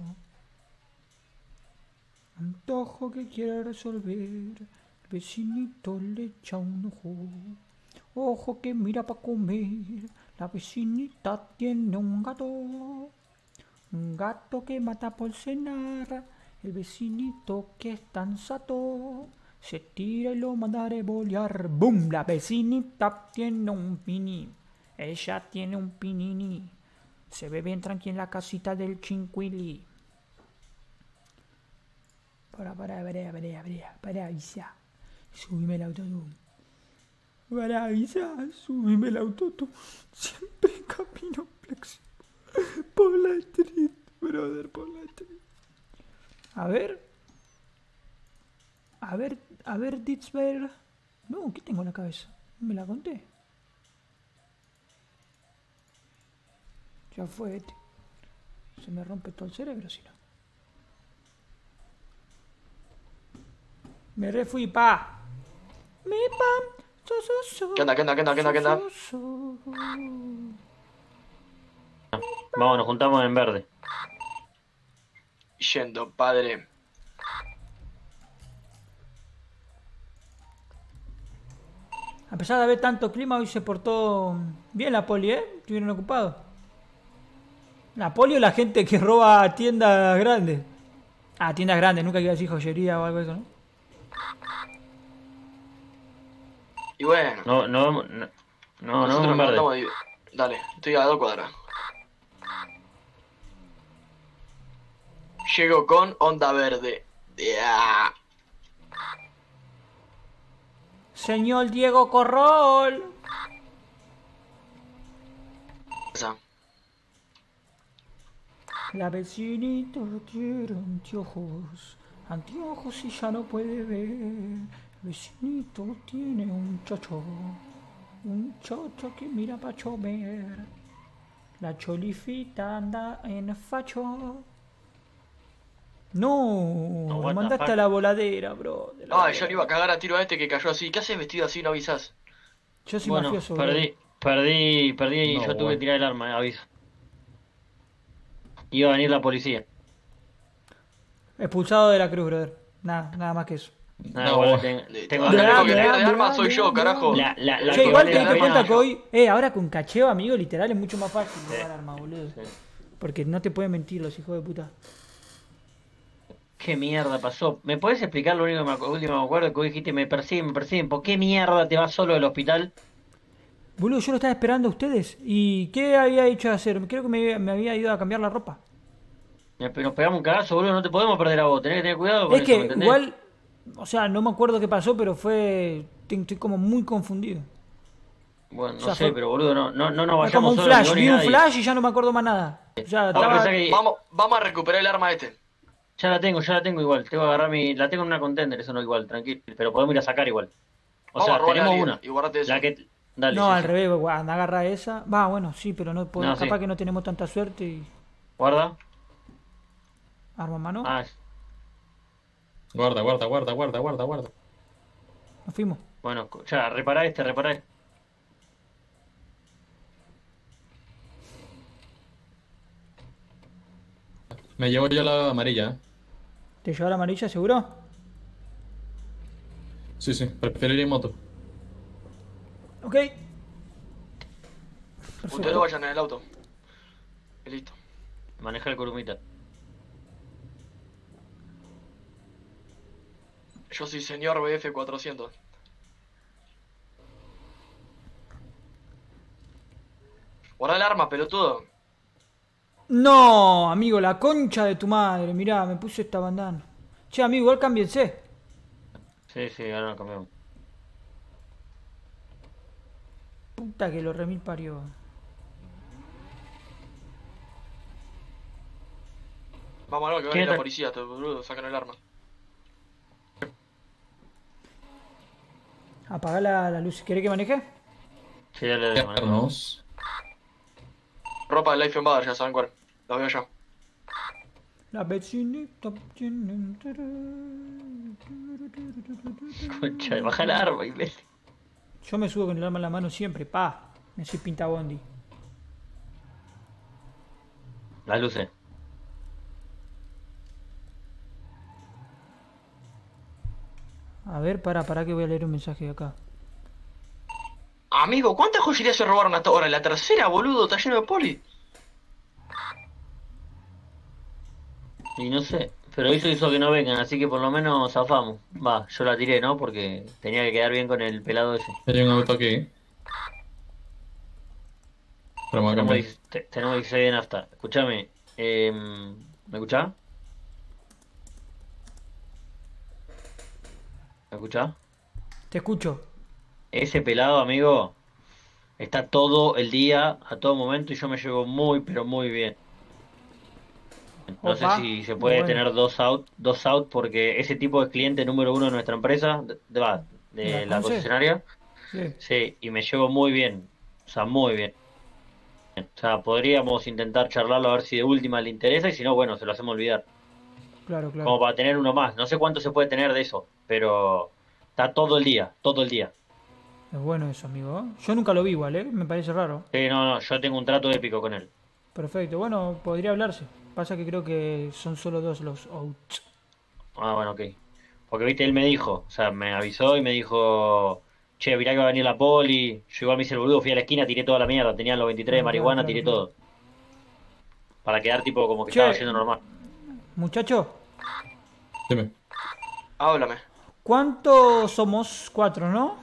Antojo que quiere resolver. El vecinito le echa un ojo. Ojo que mira pa' comer. La vecinita tiene un gato. Un gato que mata por cenar. El vecinito que es tan sato. Se tira y lo manda a revolear. ¡Bum! La vecinita tiene un pini. Ella tiene un pinini. Se ve bien tranquila en la casita del Chinquili. Para avisa. Subime el autotune. Para avisar, subime el autotune. Siempre camino flexible. Por la street, brother, por la street. A ver, Ditzberg. No, ¿qué tengo en la cabeza? ¿Me la conté? Ya fue, se me rompe todo el cerebro, si no. Me refui, pa. Mi pam. ¿Qué onda? Vamos, nos juntamos en verde. Yendo, padre. A pesar de haber tanto clima, hoy se portó bien la poli, ¿eh? Estuvieron ocupados. La poli o la gente que roba tiendas grandes. Ah, tiendas grandes, nunca iba a decir joyería o algo de eso, ¿no? Y bueno. No, nosotros en nos verde. mandamos dale, estoy a 2 cuadras. Llego con onda verde. Yeah. Señor Diego Corrol. La vecinita tiene anteojos y ya no puede ver. El vecinito tiene un chocho que mira pa' chover. La cholifita anda en facho. No, what lo the mandaste fuck? a la voladera, bro. de la Ay, yo voladera. le iba a cagar a tiro a este que cayó así. ¿Qué haces vestido así y no avisás? Yo soy Bueno, mafioso, bro. perdí y No, yo tuve bueno. que tirar el arma, aviso. Iba a venir la policía. Expulsado de la cruz, brother. Nada más que eso. Nada, No, bueno, bueno. tengo El único que Bla, pierde bla, armas soy bla, yo, bla, carajo. bla. la Che, que igual vale te la diste pena- cuenta que hoy, ahora con cacheo, amigo, literal es mucho más fácil robar armas, boludo. Sí. Porque no te pueden mentir los hijos de puta. ¿Qué mierda pasó? ¿Me puedes explicar lo único que último me acuerdo que vos dijiste me persiguen? ¿Por qué mierda te vas solo del hospital? Boludo, yo lo estaba esperando a ustedes. ¿Y qué había hecho de hacer? Creo que me había ido a cambiar la ropa. Nos pegamos un cagazo, boludo, no te podemos perder a vos, tenés que tener cuidado con Es eso, ¿me que entendés? igual, o sea, no me acuerdo qué pasó, pero estoy como muy confundido. Bueno, o no sea, sé, fue- pero boludo, no nos Es como vayamos un solos, flash, ni vos ni vi un nadie. flash y ya no me acuerdo más nada. O sea, Vos estaba... pensás que Vamos a recuperar el arma este. ya la tengo igual, tengo que agarrar la tengo en una contender, eso no igual, tranquilo, pero podemos ir a sacar igual. O Vamos sea, a robarle a tenemos alguien una. y guardate eso. La que dale, No, sí, al sí. revés, anda, agarra esa. Va, bueno, sí, pero no podemos, No, sí. capaz que no tenemos tanta suerte y... Guarda. Arma en mano, Ah, Guarda. nos fuimos. bueno, ya, repará este. Me llevo yo la amarilla, ¿eh? ¿Te lleva la amarilla, seguro? Sí, prefiero ir en moto. Ok. Ustedes no vayan en el auto. Y listo. Maneja el curumita. Yo soy señor BF 400. Guarda el arma, pelotudo. No, amigo, la concha de tu madre. Mirá, me puse esta bandana. Che, amigo, igual cámbiense. Sí, ahora nos cambiamos. Puta que lo remil parió. Vámonos, que ¿Qué viene la tal? policía, boludo. Sacan el arma. Apagá la luz. ¿Querés que maneje? Sí, dale, maneja. Quedarnos. Ropa de Life and Bar, ya saben cuál. La veo ya. La vecinita tiene... Concha, baja el arma, imbécil. Yo me subo con el arma en la mano siempre, pa. Me soy pinta bondi. Las luces. A ver, para que voy a leer un mensaje de acá. Amigo, ¿cuántas joyerías se robaron hasta ahora? La tercera, boludo, está lleno de poli. Y no sé, pero eso hizo que no vengan, así que por lo menos zafamos. Va, yo la tiré, ¿no? Porque tenía que quedar bien con el pelado ese. Hay un auto aquí. Pero me voy a cambiar. Tenemos 16 de nafta. Escúchame, ¿me escuchás? ¿Me escuchás? Te escucho. Ese pelado, amigo, está todo el día, a todo momento, y yo me llevo muy, pero muy bien. No Opa, sé si se puede bueno. tener dos out, porque ese tipo es cliente número uno de nuestra empresa, de ¿La la Conce? concesionaria. Sí. Sí, y me llevo muy bien, o sea, muy bien. O sea, podríamos intentar charlarlo a ver si de última le interesa, y si no, bueno, se lo hacemos olvidar. Claro, claro. Como para tener uno más. No sé cuánto se puede tener de eso, pero está todo el día, todo el día. Es bueno eso, amigo. Yo nunca lo vi igual, ¿eh? Me parece raro. Sí, no, yo tengo un trato épico con él. Perfecto. Bueno, podría hablarse. Pasa que creo que son solo dos los outs. Ah, bueno, ok. Porque, viste, él me dijo, o sea, me avisó y me dijo, che, mirá que va a venir la poli. Yo igual me hice el boludo, fui a la esquina, tiré toda la mierda. Tenían los 23 de Claro, marihuana, claro, tiré claro. todo. Para quedar tipo como que Che. estaba yendo normal. Muchacho, Dime. Háblame. ¿cuántos somos? 4, ¿no?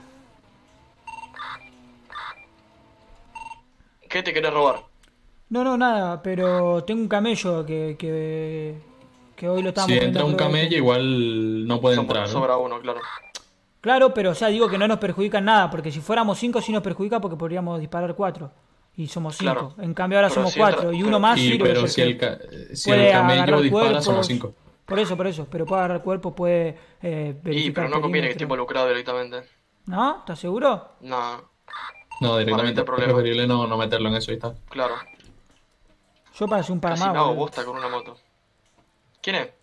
¿Qué te querés robar? No, nada, pero tengo un camello que hoy lo estamos Si poniendo entra a un prueba. camello, igual no puede entrar, ¿no? Sobra uno, claro. Claro, pero o sea, digo que no nos perjudica en nada, porque si fuéramos 5 sí nos perjudica porque podríamos disparar 4. y somos 5. Claro. En cambio ahora Pero somos si 4 entra- y uno pero- más Y, sirve. pero si porque si puede el camello agarrar dispara, cuerpos. somos 5. Por eso, pero puede agarrar cuerpos, puede verificar Y, pero no conviene que esté perímetro. involucrado directamente. ¿No? ¿Estás seguro? No, No, directamente es problema. preferible no meterlo en eso y tal. claro. Yo para hacer un Casi Paramá, me hago boludo. bosta con una moto. ¿Quién es?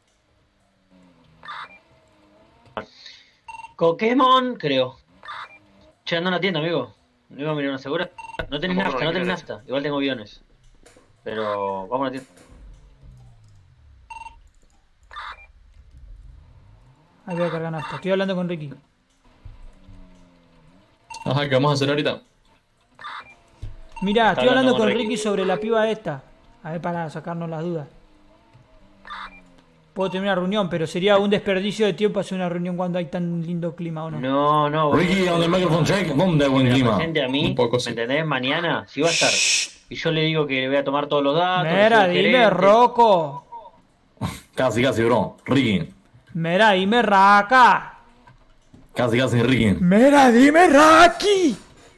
Pokémon, creo. Che, ando en la tienda, amigo. ¿No iba a mirar una segura? No tenés No, nafta, no no tenés quiero eso. nafta. Igual tengo aviones. Pero vamos a la tienda. Ahí voy a cargar nafta. Estoy hablando con Ricky. Ajá, ¿qué vamos a hacer ahorita? Mirá, estoy hablando con Ricky. Ricky sobre la piba esta. A ver, para sacarnos las dudas. Puedo tener una reunión, pero sería un desperdicio de tiempo hacer una reunión cuando hay tan lindo clima, ¿o no? No, no. boludo. Ricky, on the microphone check. ¿Dónde buen Me la clima? presente a mí, Un poco, ¿me sí. entendés? Mañana, si va a estar. Y yo le digo que le voy a tomar todos los datos. que Mira, soy el dime, gerente. Rocco. Casi, bro. Ricky. Mira, dime, Raka. Casi, Ricky. Mira, dime, Raki.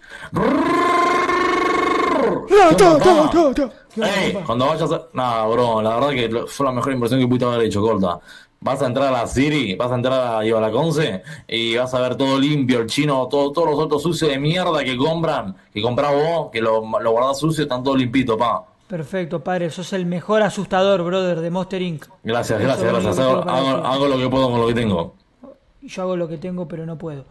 Cuando vayas a... Nah, bro, la verdad que fue la mejor impresión que pudiste haber hecho, corta. Vas a entrar a la City, vas a entrar a la Conce y vas a ver todo limpio, el chino, todos los autos sucios de mierda que comprás vos, que lo guardás sucio, están todos limpitos, pa. Perfecto, padre. Sos el mejor asustador, brother, de Monster Inc. Gracias. Eso es lo único que tengo para decir. Hago lo que puedo con lo que tengo. Y yo hago lo que tengo, pero no puedo.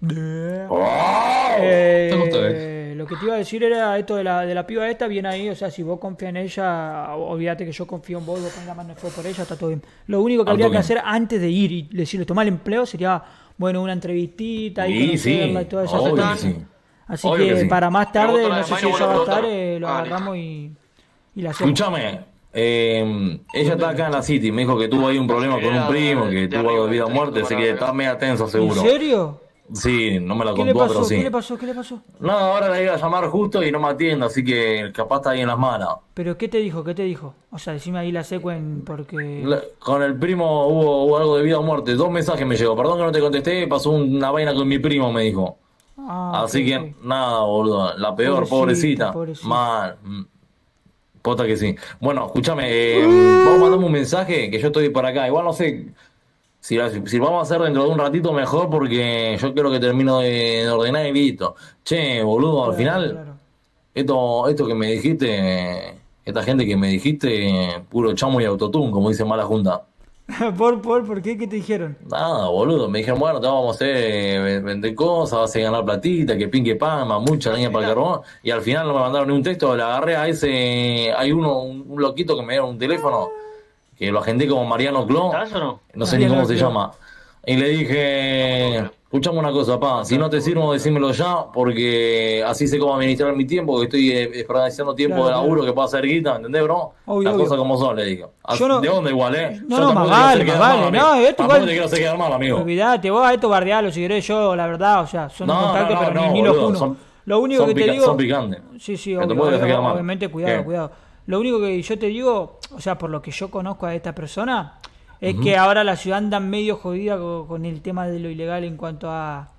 Tengo ustedes. Lo que te iba a decir era esto de la piba esta, bien ahí, o sea, si vos confías en ella, olvídate que yo confío en vos, vos pones la mano en fuego por ella, está todo bien. Lo único que Al habría que toque. hacer antes de ir y decirle tomar el empleo sería, bueno, una entrevistita y Sí, conocerla y todas esas obvio cosas. que sí. Así Obvio que que sí. para más tarde, Pregunto la no de sé si Maino, ella va a bueno, estar, pregunta. lo Ah, agarramos y la hacemos. Escúchame, ella está acá en la City, me dijo que tuvo ahí un problema con un primo, que tuvo algo de vida o muerte, así que está media tenso ¿En seguro. serio? Sí, no me la ¿Qué le contó, pasó? pero sí. ¿Qué le pasó? ¿Qué le pasó? No, ahora la iba a llamar justo y no me atiende, así que capaz está ahí en las manos. ¿Pero qué te dijo? ¿Qué te dijo? O sea, decime ahí la secuen porque... Con el primo hubo algo de vida o muerte, 2 mensajes me llegó, perdón que no te contesté, pasó una vaina con mi primo, me dijo. Ah, Así ok, que ok. nada, boludo, la peor, pobrecita. Pobrecita. Mal. Pota que sí. Bueno, escúchame, vamos a mandarme un mensaje que yo estoy por acá. Igual no sé si vamos a hacer dentro de un ratito mejor porque yo creo que termino de ordenar y listo. Che, boludo, al final, Claro. esto que me dijiste, esta gente que me dijiste, puro chamo y autotune, como dice Mala Junta. ¿Por qué? ¿Qué te dijeron? Nada, boludo, me dijeron, bueno, te vamos a hacer vender cosas, vas a ganar platita, que pin, que pan, mucha leña para el carbón, y al final no me mandaron ni un texto, le agarré a ese, hay un loquito que me dio un teléfono, que lo agendé como Mariano Clon, ¿Estás o no? no sé ni Mariano cómo se Clon. llama, y le dije, escuchame una cosa, pa, si no te sirvo, decímelo ya, porque así sé cómo administrar mi tiempo, que estoy desperdiciando tiempo Claro, de laburo claro. que puedo hacer guita, ¿entendés, bro? Obvio, Las obvio. cosas como son, le digo. Yo no- ¿De dónde igual, No, Yo no, tampoco más te quiero vale, hacer más quedar vale. mal, No, amigo. esto Tampoco igual- te quiero hacer quedar mal, amigo. Olvídate, vos a esto bardealo si querés yo, la verdad, o sea, son No, un contacto, no, pero no, ni lo boludo, funo. son- Lo único que te digo... Son picantes. Sí, sí, Que te obvio, puede dejar quedar mal. obviamente, cuidado, ¿Qué? cuidado. Lo único que yo te digo, o sea, por lo que yo conozco a esta persona, es que ahora la ciudad anda medio jodida con el tema de lo ilegal en cuanto a...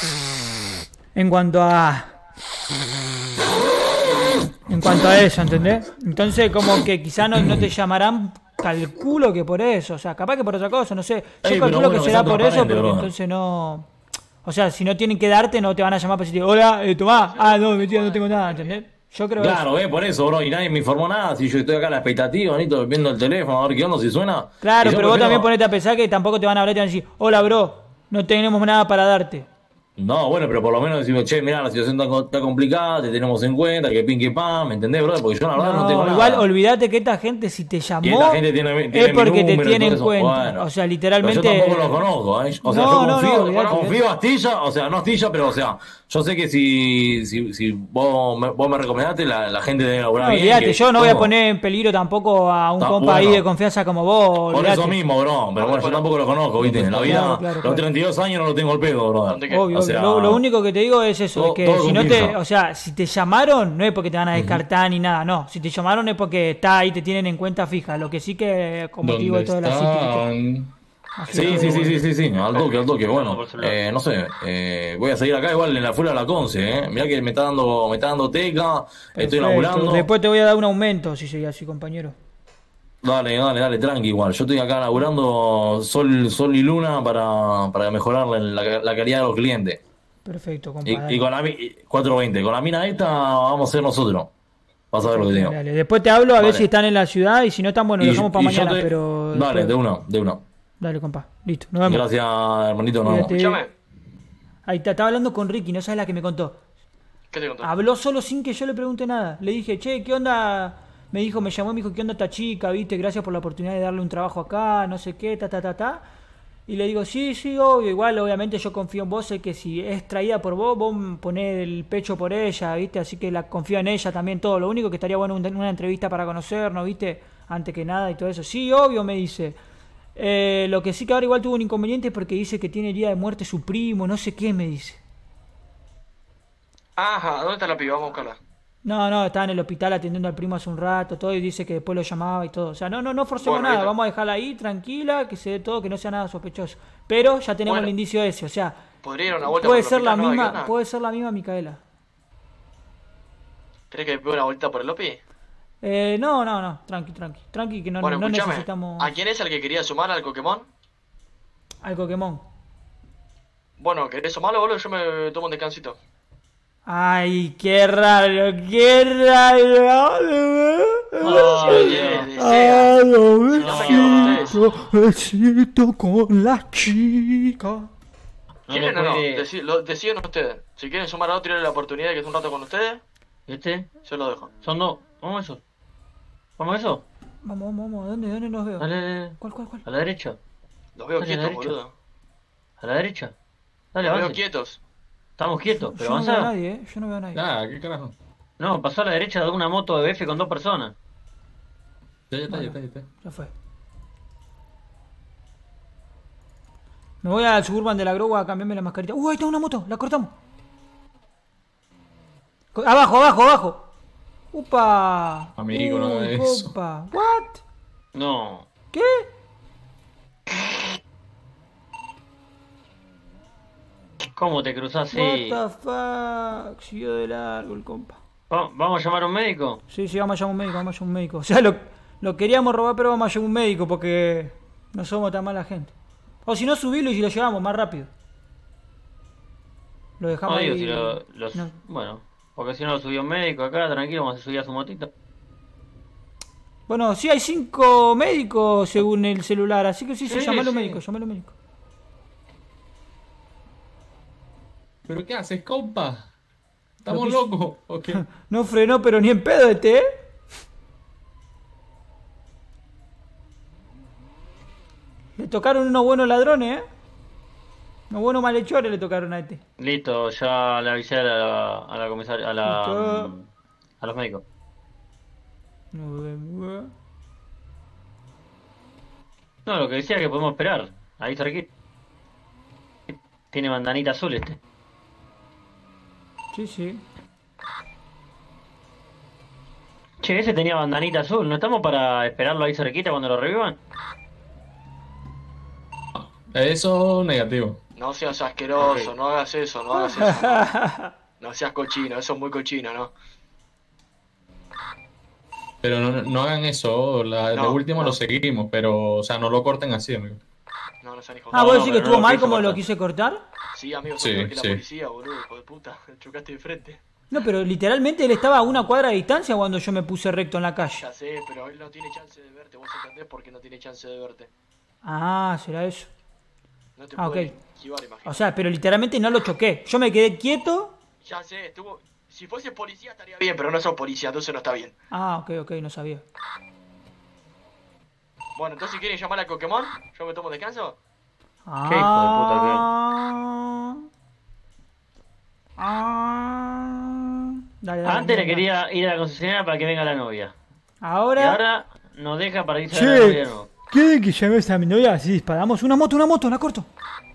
En cuanto a eso, ¿entendés? Entonces como que quizá no te llamarán, calculo que por eso, o sea, capaz que por otra cosa, no sé. Yo pero calculo bueno, que que será sea por eso, transparente, pero brother. entonces no... O sea, si no tienen que darte, no te van a llamar para decirte, hola, Tomás, no, mentira, no tengo nada, ¿entendés? Yo creo Claro, eso. por eso, bro, y nadie me informó nada. Si yo estoy acá a la expectativa, bonito, viendo el teléfono, a ver qué onda, si suena. Claro, Y yo pero vos prefiero- también ponete a pensar que tampoco te van a hablar y te van a decir, hola, bro, no tenemos nada para darte. No, bueno, pero por lo menos decimos, che, mirá, la situación está complicada, te tenemos en cuenta, que pin, que pan, ¿me entendés, bro? Porque yo la verdad no, tengo nada. igual olvídate que esta gente si te llamó Y esta gente tiene es mi porque te número y tiene en todo eso. cuenta. Bueno, o sea, Pero literalmente... yo tampoco los conozco, ¿eh? O sea, No, yo no, confío, no, olvidate, confío a Astilla, o sea, no Astilla, pero o sea, yo sé que si vos me recomendaste, la gente debe laburar No, bien. olvídate, que yo no voy a todo. poner en peligro tampoco a un Está compa ahí bueno. de confianza como vos, Por olvídate. eso mismo, bro. Pero bueno, yo tampoco lo conozco, ¿viste? En la vida, Claro, claro, los claro. 32 años no lo tengo al pedo, bro. ¿Dónde qué? Obvio, O obvio. sea, Lo único que te digo es eso, todo- es que todo si con no te, pinza. o sea, si te llamaron no es porque te van a descartar ni nada, no, si te llamaron es porque está ahí, te tienen en cuenta fija, lo que sí que como te digo ¿Dónde esto de la City, ¿viste? están? Sí, al toque, bueno. Por celular. No sé, voy a seguir acá igual en la fuera de la Conce, Mirá que me está dando teca, estoy Perfecto. laburando. Después te voy a dar un aumento si seguís así, compañero. Dale, tranqui igual. Yo estoy acá laburando sol y luna para mejorar la calidad de los clientes. Perfecto, compa. Y dale. con la 420, con la mina esta vamos a ser nosotros. Vas a ver lo que digo. Dale. Después te hablo a ver Vale. si están en la ciudad y si no están, bueno, lo Y- dejamos para y yo mañana, te- pero... Dale, después- de una. Dale, compa. Listo, nos vemos. Gracias, hermanito, nos vemos. Cuídate. Escúchame. Ahí está, estaba hablando con Ricky, no sabes la que me contó. ¿Qué te contó? Habló solo sin que yo le pregunte nada. Le dije, che, ¿qué onda? Me llamó, me dijo, ¿qué onda esta chica? ¿Viste? Gracias por la oportunidad de darle un trabajo acá, no sé qué, ta. Y le digo, sí, obvio, igual, obviamente yo confío en vos, sé que si es traída por vos, vos ponés el pecho por ella, ¿viste? Así que confío en ella también todo. Lo único que estaría bueno una entrevista para conocernos, ¿viste? Antes que nada y todo eso. Sí, obvio, me dice. Lo que sí que ahora igual tuvo un inconveniente porque dice que tiene herida de muerte su primo, no sé qué, me dice. Ajá, ¿dónde está la piba? Vamos a buscarla. No, estaba en el hospital atendiendo al primo hace un rato, todo, y dice que después lo llamaba y todo. O sea, no forcemos Bueno, nada, listo. vamos a dejarla ahí, tranquila, que se dé todo, que no sea nada sospechoso. Pero ya tenemos Bueno. el indicio ese, o sea, ¿Podría ir a una vuelta puede por el ser la hospital, no? ¿Qué misma, onda? puede ser la misma Micaela. ¿Crees que me pegue una vuelta por el Lopi? No, tranqui, que no, Bueno, no escúchame. necesitamos ¿A quién es el que quería sumar al Pokémon? al Pokémon. Bueno, ¿querés sumarlo, boludo? Yo me tomo un descansito. Ay, qué raro, qué raro. Oye, desea. Ay, No me quedo con ustedes. besito con la chica. No ¿Quieren le o no? puede- Deciden ustedes. Si quieren sumar a otro y darle la oportunidad de que esté un rato con ustedes, ¿Este? yo lo dejo. Son dos. ¿Vamos a eso? ¿Vamos a eso? Vamos, ¿dónde nos veo? Dale. ¿Cuál? A la derecha. Los veo Dale, quietos, derecho. boludo. A la derecha. Dale, Los veo avance. quietos. Estamos quietos, pero Yo no veo a avanza. nadie, yo no veo a nadie. Ah, ¿qué carajo? No, pasó a la derecha de una moto de BF con dos personas. Ya está. Ya fue. Me voy al Suburban de la Grow a cambiarme la mascarita. Ahí está una moto! ¡La cortamos! ¡Abajo! ¡Upa! Amigo, no haga Uy, eso. compa. ¿What? No. ¿Qué? ¿Cómo te cruzás What así? the fuck? Siguió de largo el compa. ¿Vamos a llamar a un médico? Sí, vamos a llamar a un médico. O sea, lo queríamos robar, pero vamos a llamar a un médico porque no somos tan mala gente. O si no, subilo y si lo llevamos más rápido. Lo dejamos No digo ahí. si No. Bueno, porque si no lo subió un médico acá, tranquilo, vamos a subir a su motito. Bueno, sí hay 5 médicos según el celular, así que sí, Sí, llamalo sí. médico. ¿Pero qué haces, compa? ¿Estamos Lo locos? ¿O qué? No frenó, pero ni en pedo este, ¿eh? Le tocaron unos buenos ladrones, ¿eh? Unos buenos malhechores le tocaron a este. Listo, ya le avisé a la comisaria, Listo. a los médicos. Nos vemos. No, lo que decía que podemos esperar. Ahí cerquita. Tiene bandanita azul este. Sí. Che, ese tenía bandanita azul. ¿No estamos para esperarlo ahí cerquita cuando lo revivan? Eso negativo. No seas asqueroso, Ok. no hagas eso, no. No seas cochino, eso es muy cochino, ¿no? Pero no hagan eso. De No, último no. lo seguimos, pero, o sea, no lo corten así, amigo. No sean hijos. Ah, No, ¿vos no, decís que pero no estuvo lo mal quiso como lo cortar. quise cortar? Sí, amigo, Sí, sos peor que la sí. policía, boludo, hijo de puta. Chocaste de frente. No, pero literalmente él estaba a una cuadra de distancia cuando yo me puse recto en la calle. Ya sé, pero él no tiene chance de verte. Vos entendés por qué no tiene chance de verte. Ah, será eso. No te Ah, puede ok. esquivar, imagínate. O sea, pero literalmente no lo choqué. Yo me quedé quieto. Ya sé, estuvo... Si fuese policía estaría bien, pero no sos policía, entonces no está bien. Ah, ok, no sabía. Bueno, entonces si quieren llamar a Pokémon, yo me tomo descanso. Qué hijo de puta Dale, Antes le venga. quería ir a la concesionaria para que venga la novia. Y Ahora. ahora nos deja para irse a la novia de Che, nuevo. ¿quieren que llames a mi novia? Sí, disparamos. Una moto, la corto.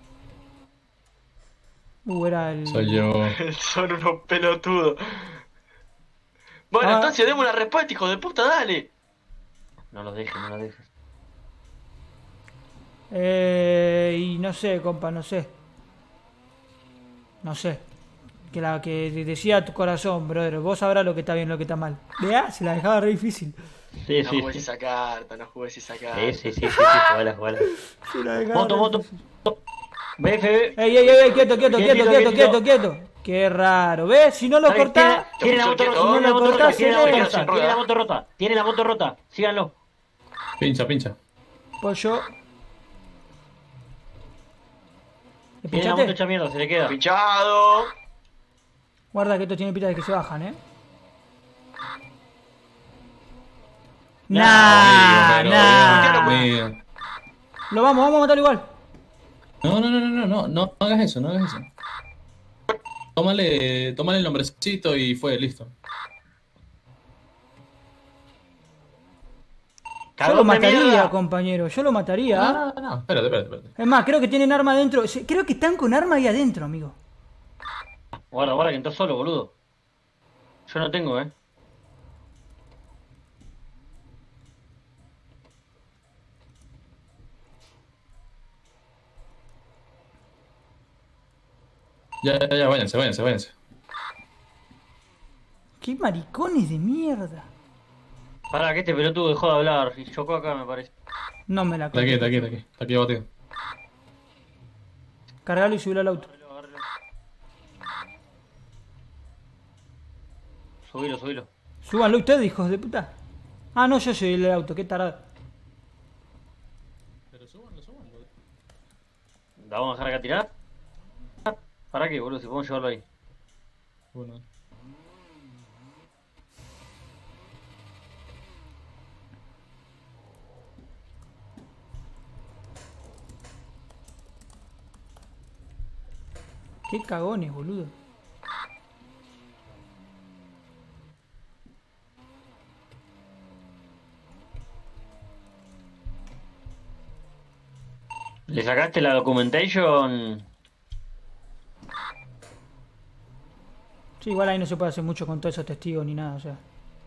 Era el. Soy yo. Son unos pelotudos. Bueno, Ah. entonces demos una respuesta, hijo de puta, dale. No los dejes, no los dejes. Y no sé, compa, no sé. No sé. Que la que decía tu corazón, brother. Vos sabrás lo que está bien, lo que está mal. Vea, se la dejaba re difícil. Sí, No sí, jugues sí. esa carta, no jugues esa carta. Sí, sí, sí, sí, sí, jugala, jugala. Se la dejaba Moto, re moto. difícil. BFB. Ey, quieto, Quietito, quieto. quietito. Qué raro, ¿ves? Si no lo ¿Sabes? cortás, Tiene la moto quieto, rota, no tiene la lo moto rota, cortás, tiene la se moto le- rota, tiene la moto rota, tiene la moto rota. Síganlo. Pincha, pincha. pollo. ¿Le Tiene la moto pinchaste? hecha mierda, se le queda. Pinchado. Guarda que esto tiene pinta de que se bajan, Nah, Nah, Amigo, nah. amigo. Lo vamos a matar igual. No hagas eso, no hagas eso. Tómale el nombrecito y fue, listo. Yo lo Cagón de mataría, mierda. compañero. Yo lo mataría. No, espérate. Es más, creo que tienen arma adentro. Creo que están con arma ahí adentro, amigo. Guarda, guarda que estás solo, boludo. Yo no tengo, Ya, váyanse. Qué maricones de mierda. Pará, que este pelotudo dejó de hablar y chocó acá, me parece. No me la Está aquí abatido. Cargalo y subilo al auto. Subilo. Súbanlo ustedes, hijos de puta. Ah, no, yo soy el del auto, qué tarado. Pero súbanlo. ¿La vamos a dejar acá tirar? ¿Para qué, boludo? Si podemos llevarlo ahí. Bueno. Qué cagones, boludo. ¿Le sacaste la documentation? Sí, igual ahí no se puede hacer mucho con todos esos testigos ni nada, o sea.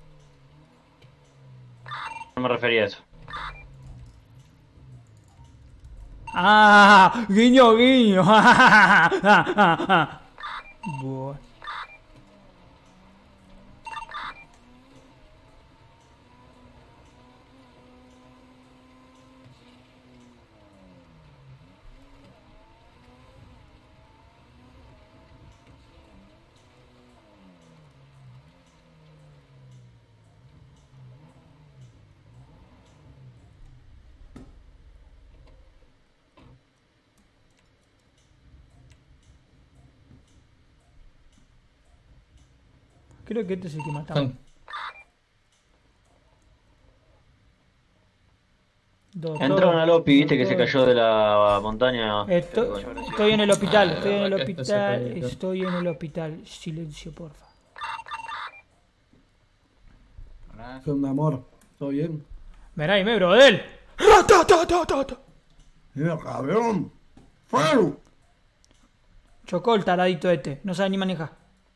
No me refería a eso. ¡Ah! ¡Guiño! Buah. Creo que este es el que matamos. Doctor, Entraron al Opi, viste que se doctor. cayó de la montaña. Estoy en el hospital, que estoy en el hospital. Silencio, porfa. ¿Qué onda, amor? ¿Todo bien? Verá, y me brodel. Mira, cabrón. ¡Fuego! Chocó el taradito este, no sabe ni manejar.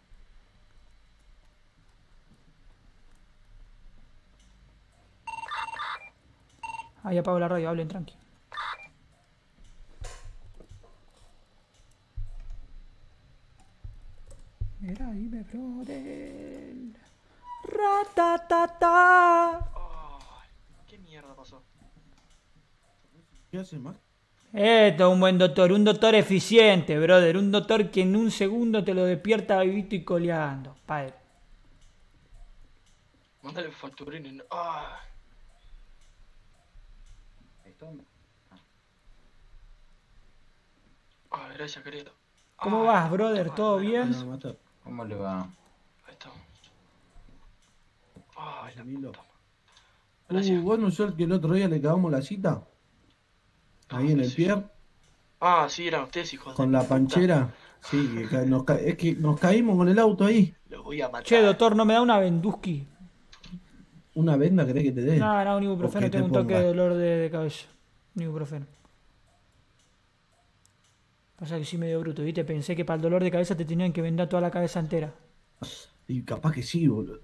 Ahí apago la radio, hablen tranqui. Mira, dime, brodel. Ratatata. ¿Qué mierda pasó? ¿Qué hace, Max? Esto es un buen doctor, un doctor eficiente, brother. Un doctor que en un segundo te lo despierta vivito y coleando. Padre. Mándale facturín. Ah. Ah, gracias, querido. ¿Cómo vas, brother? ¿Todo bien? No, mata. ¿Cómo le va? Ahí está. Ay, la Milo. puta madre. Gracias. ¿Vos no sos el que el otro día le cagamos la cita? Ahí en el sí. pier, Ah, sí, eran ustedes, hijos con de la puta. panchera. Sí, es que nos caímos con el auto ahí. Los voy a matar. Che, doctor, ¿no me da una venduski? ¿Una venda querés que te dé? No, un ¿O ibuprofeno, que te tengo un toque ponga? de dolor de cabeza. Un ibuprofeno. Pasa que sí medio bruto, ¿viste? Pensé que para el dolor de cabeza te tenían que vendar toda la cabeza entera. Y capaz que sí, boludo.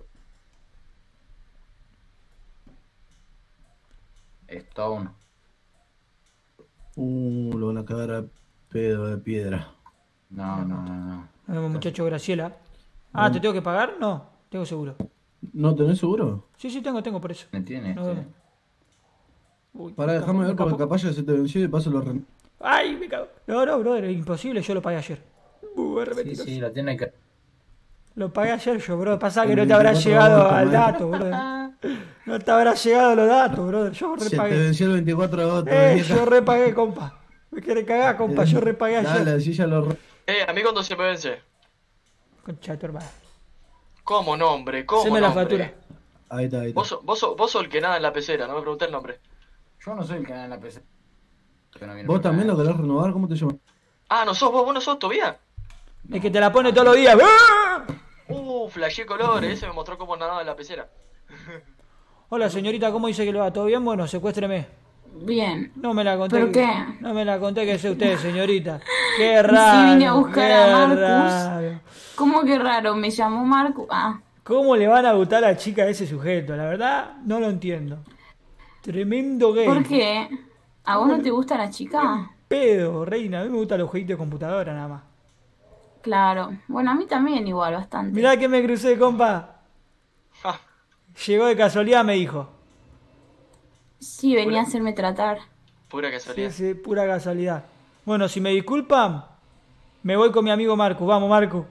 Stone. Lo van a cagar a pedo de piedra. No. Nos vemos, muchacho, Graciela. Ah, ¿te tengo que pagar? No, tengo seguro. ¿No tenés seguro? Sí, tengo por eso. Me tiene Nos vemos. Uy, Pará, me déjame ver escapó. porque capaz ya se te venció y paso los ren... ¡Ay, me cago! No, brother, es imposible, yo lo pagué ayer. Repetido. Sí, la tiene que. Lo pagué ayer yo, bro. Pasa que El no te habrá 24 llegado de agosto, al maestro. dato, brother. No te habrá llegado los datos, brother. Yo Se te repagué. venció el 24 de agosto. vieja. Yo repagué, compa. Me quiere cagar, compa. Yo repagué ayer. Dale, así ya lo... ¿A mí cuándo se me vence? Concha de tu hermana. ¿Cómo nombre? ¿Cómo Haceme la nombre? factura. Ahí está. Vos sos el que nada en la pecera, no me pregunté el nombre. Yo no soy el que da en la PC. ¿Vos también lo querés renovar? ¿Cómo te llamas? Ah, ¿no sos vos no sos todavía? Es que te la pone todos los días. Flashé colores, ese me mostró cómo nadaba en la pecera. Hola, señorita, ¿cómo dice que le va? ¿Todo bien? Bueno, secuéstreme. Bien. No me la conté. ¿Pero qué? No me la conté que es usted, señorita. Qué raro. Sí, vine a buscar qué a Marcus. raro. ¿Cómo que raro? Me llamó Marcus. Ah, ¿Cómo le van a gustar a la chica a ese sujeto? La verdad, no lo entiendo. Tremendo gay. ¿por qué? ¿A vos no te gusta la chica? Pedo, reina. A mí me gustan los jueguitos de computadora nada más. Claro. Bueno, a mí también igual, bastante. Mirá que me crucé, compa. Llegó de casualidad, me dijo. Sí, venía a hacerme tratar. Pura casualidad. Sí, pura casualidad. Bueno, si me disculpan, me voy con mi amigo Marcus. Vamos, Marcus.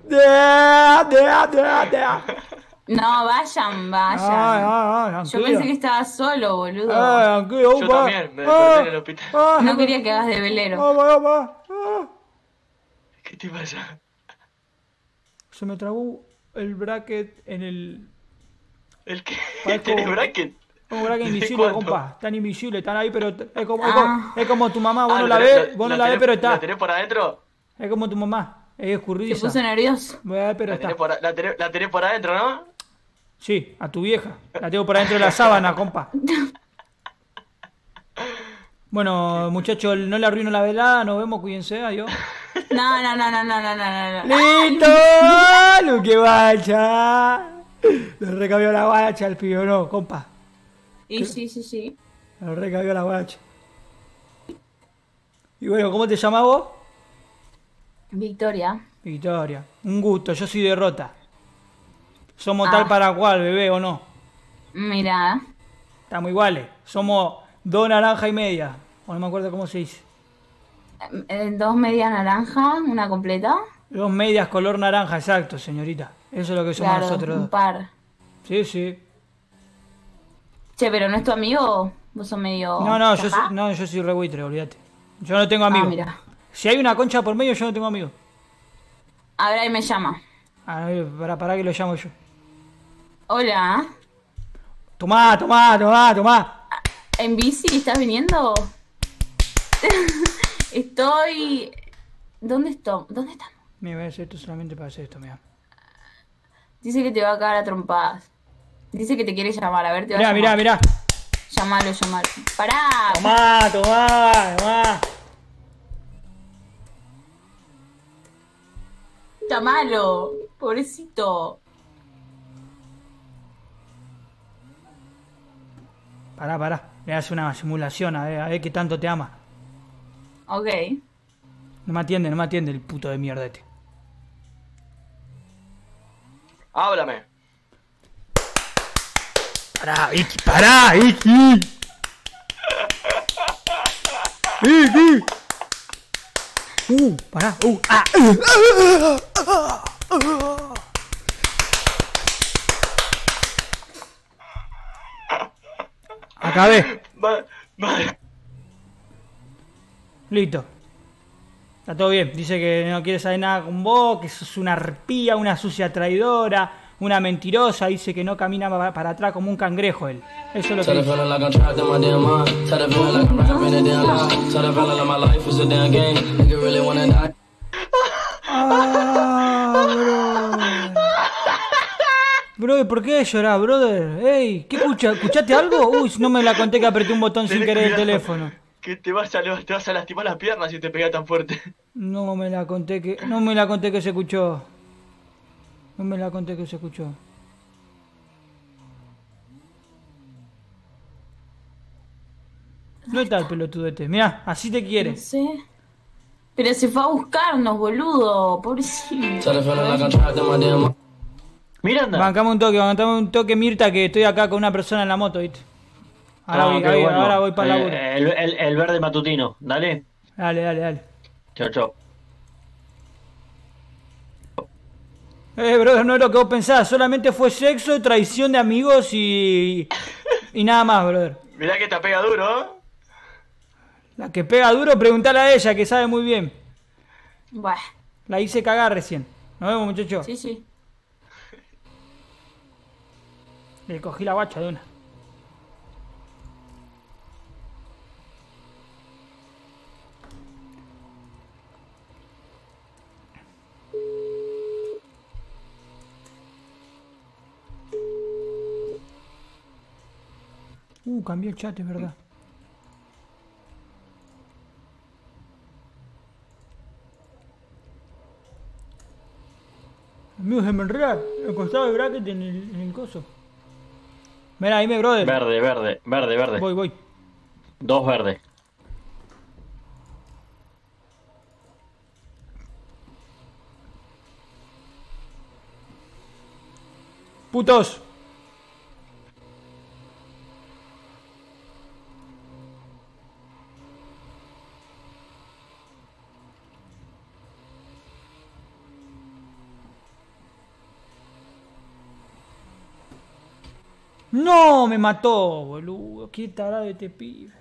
No, vayan. Yo tranquilo. pensé que estabas solo, boludo. Tranquilo, Yo upa. también, me desperté en el hospital. No quería que hagas de velero. ¿Qué te pasa? Se me trabó el bracket en el... ¿El qué? Parezco- ¿Tenés bracket? Un bracket ¿De invisible, cuánto? compa. Están invisibles, están ahí, pero es como, Ah. es como tu mamá. Vos no Ah, la ves, vos no la ves, tenés- pero está. ¿La tenés por adentro? Es como tu mamá. Es Se escurridiza. puso nervioso. Pero La está. tenés, la tenés por adentro, ¿no? Sí, a tu vieja. La tengo por adentro de la sábana, compa. Bueno, muchachos, no le arruino la velada. Nos vemos, cuídense, adiós. No. ¡Listo! ¡Luque guacha! Le recabió la guacha al pibe, ¿no, compa? Y sí. Le recabió la guacha. Y bueno, ¿cómo te llamas vos? Victoria. Victoria. Un gusto, yo soy Derrota. Somos tal para cual, bebé, ¿o no? Mira. Estamos iguales. Somos 2 naranjas y media. O no me acuerdo cómo se dice. 2 medias naranjas, una completa. 2 medias color naranja, exacto, señorita. Eso es lo que somos Claro, nosotros un dos. par. Sí, sí. Che, pero ¿no es tu amigo? Vos sos medio... No, yo chapá. soy, yo soy re buitre, olvídate. Yo no tengo amigos. mira. Si hay una concha por medio, yo no tengo amigos. A ver, ahí me llama. A ver, para que lo llamo yo. Hola. Tomá. ¿En bici estás viniendo? Estoy... ¿Dónde estamos? Mira, voy a hacer esto solamente para hacer esto, mira. Dice que te va a cagar a trompadas. Dice que te quiere llamar. A ver, te va a llamar. Mirá. Llamalo. ¡Pará! Tomá. Llamalo. Pobrecito. Pará. Le hace una simulación, a ver qué tanto te ama. Ok. No me atiende el puto de mierda este. Háblame. Pará, Iki. Pará. Acabé. Vale. Listo. Está todo bien. Dice que no quiere saber nada con vos, que sos una arpía, una sucia traidora, una mentirosa. Dice que no camina para atrás como un cangrejo él. Eso es lo que dice. Brother, ¿por qué llorás, brother? Ey, ¿qué escuchaste algo? Uy, no me la conté que apreté un botón sin querer el teléfono. Que te vas a lastimar las piernas si te pegas tan fuerte. No me la conté que se escuchó. ¿Dónde está el pelotudo este? Mirá, así te quiere. No sé. Pero se fue a buscarnos, boludo. Pobrecito. Miranda. Bancame un toque, Mirta, que estoy acá con una persona en la moto, ¿viste? Ahora, Ah, ok, bueno. ahora voy para el laburo. El verde matutino, dale. Dale. Chao, chao. Brother, no es lo que vos pensás. Solamente fue sexo, traición de amigos y nada más, brother. Mirá que te pega duro, ¿eh? La que pega duro, preguntale a ella, que sabe muy bien. Bah. La hice cagar recién. Nos vemos, muchachos. Sí. Le cogí la guacha de una. Cambió el chat, es verdad. Amigos de Menreal, el costado del bracket en el coso. Mira, dime, brother. Verde. Voy. 2 verdes. Putos. No, me mató, boludo. Qué tarado este pibe.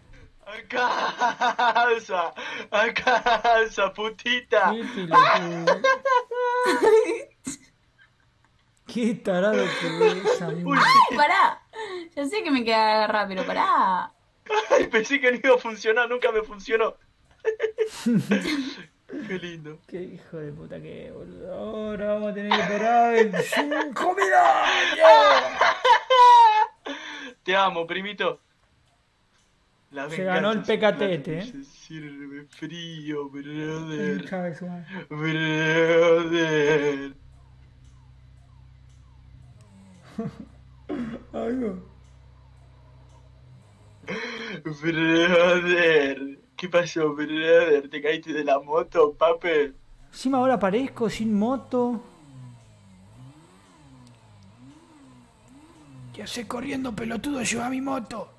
¡Alcanza, putita! Qué pelotudo. Qué tarado que es, amigo. Pará. Ya sé que me queda agarrar, pero pará. Ay, pensé que no iba a funcionar, nunca me funcionó. Qué lindo. Qué hijo de puta que es, boludo. Ahora vamos a tener que esperar 25 minutos. Te amo, primito. La Se ganó el pecatete, Se sirve frío, brother. Hija de su madre. Brother. Amigo. Brother. ¿Qué pasó, brother? ¿Te caíste de la moto, pape? Encima ahora aparezco sin moto. ¿Qué haces corriendo, pelotudo? Lleva mi moto.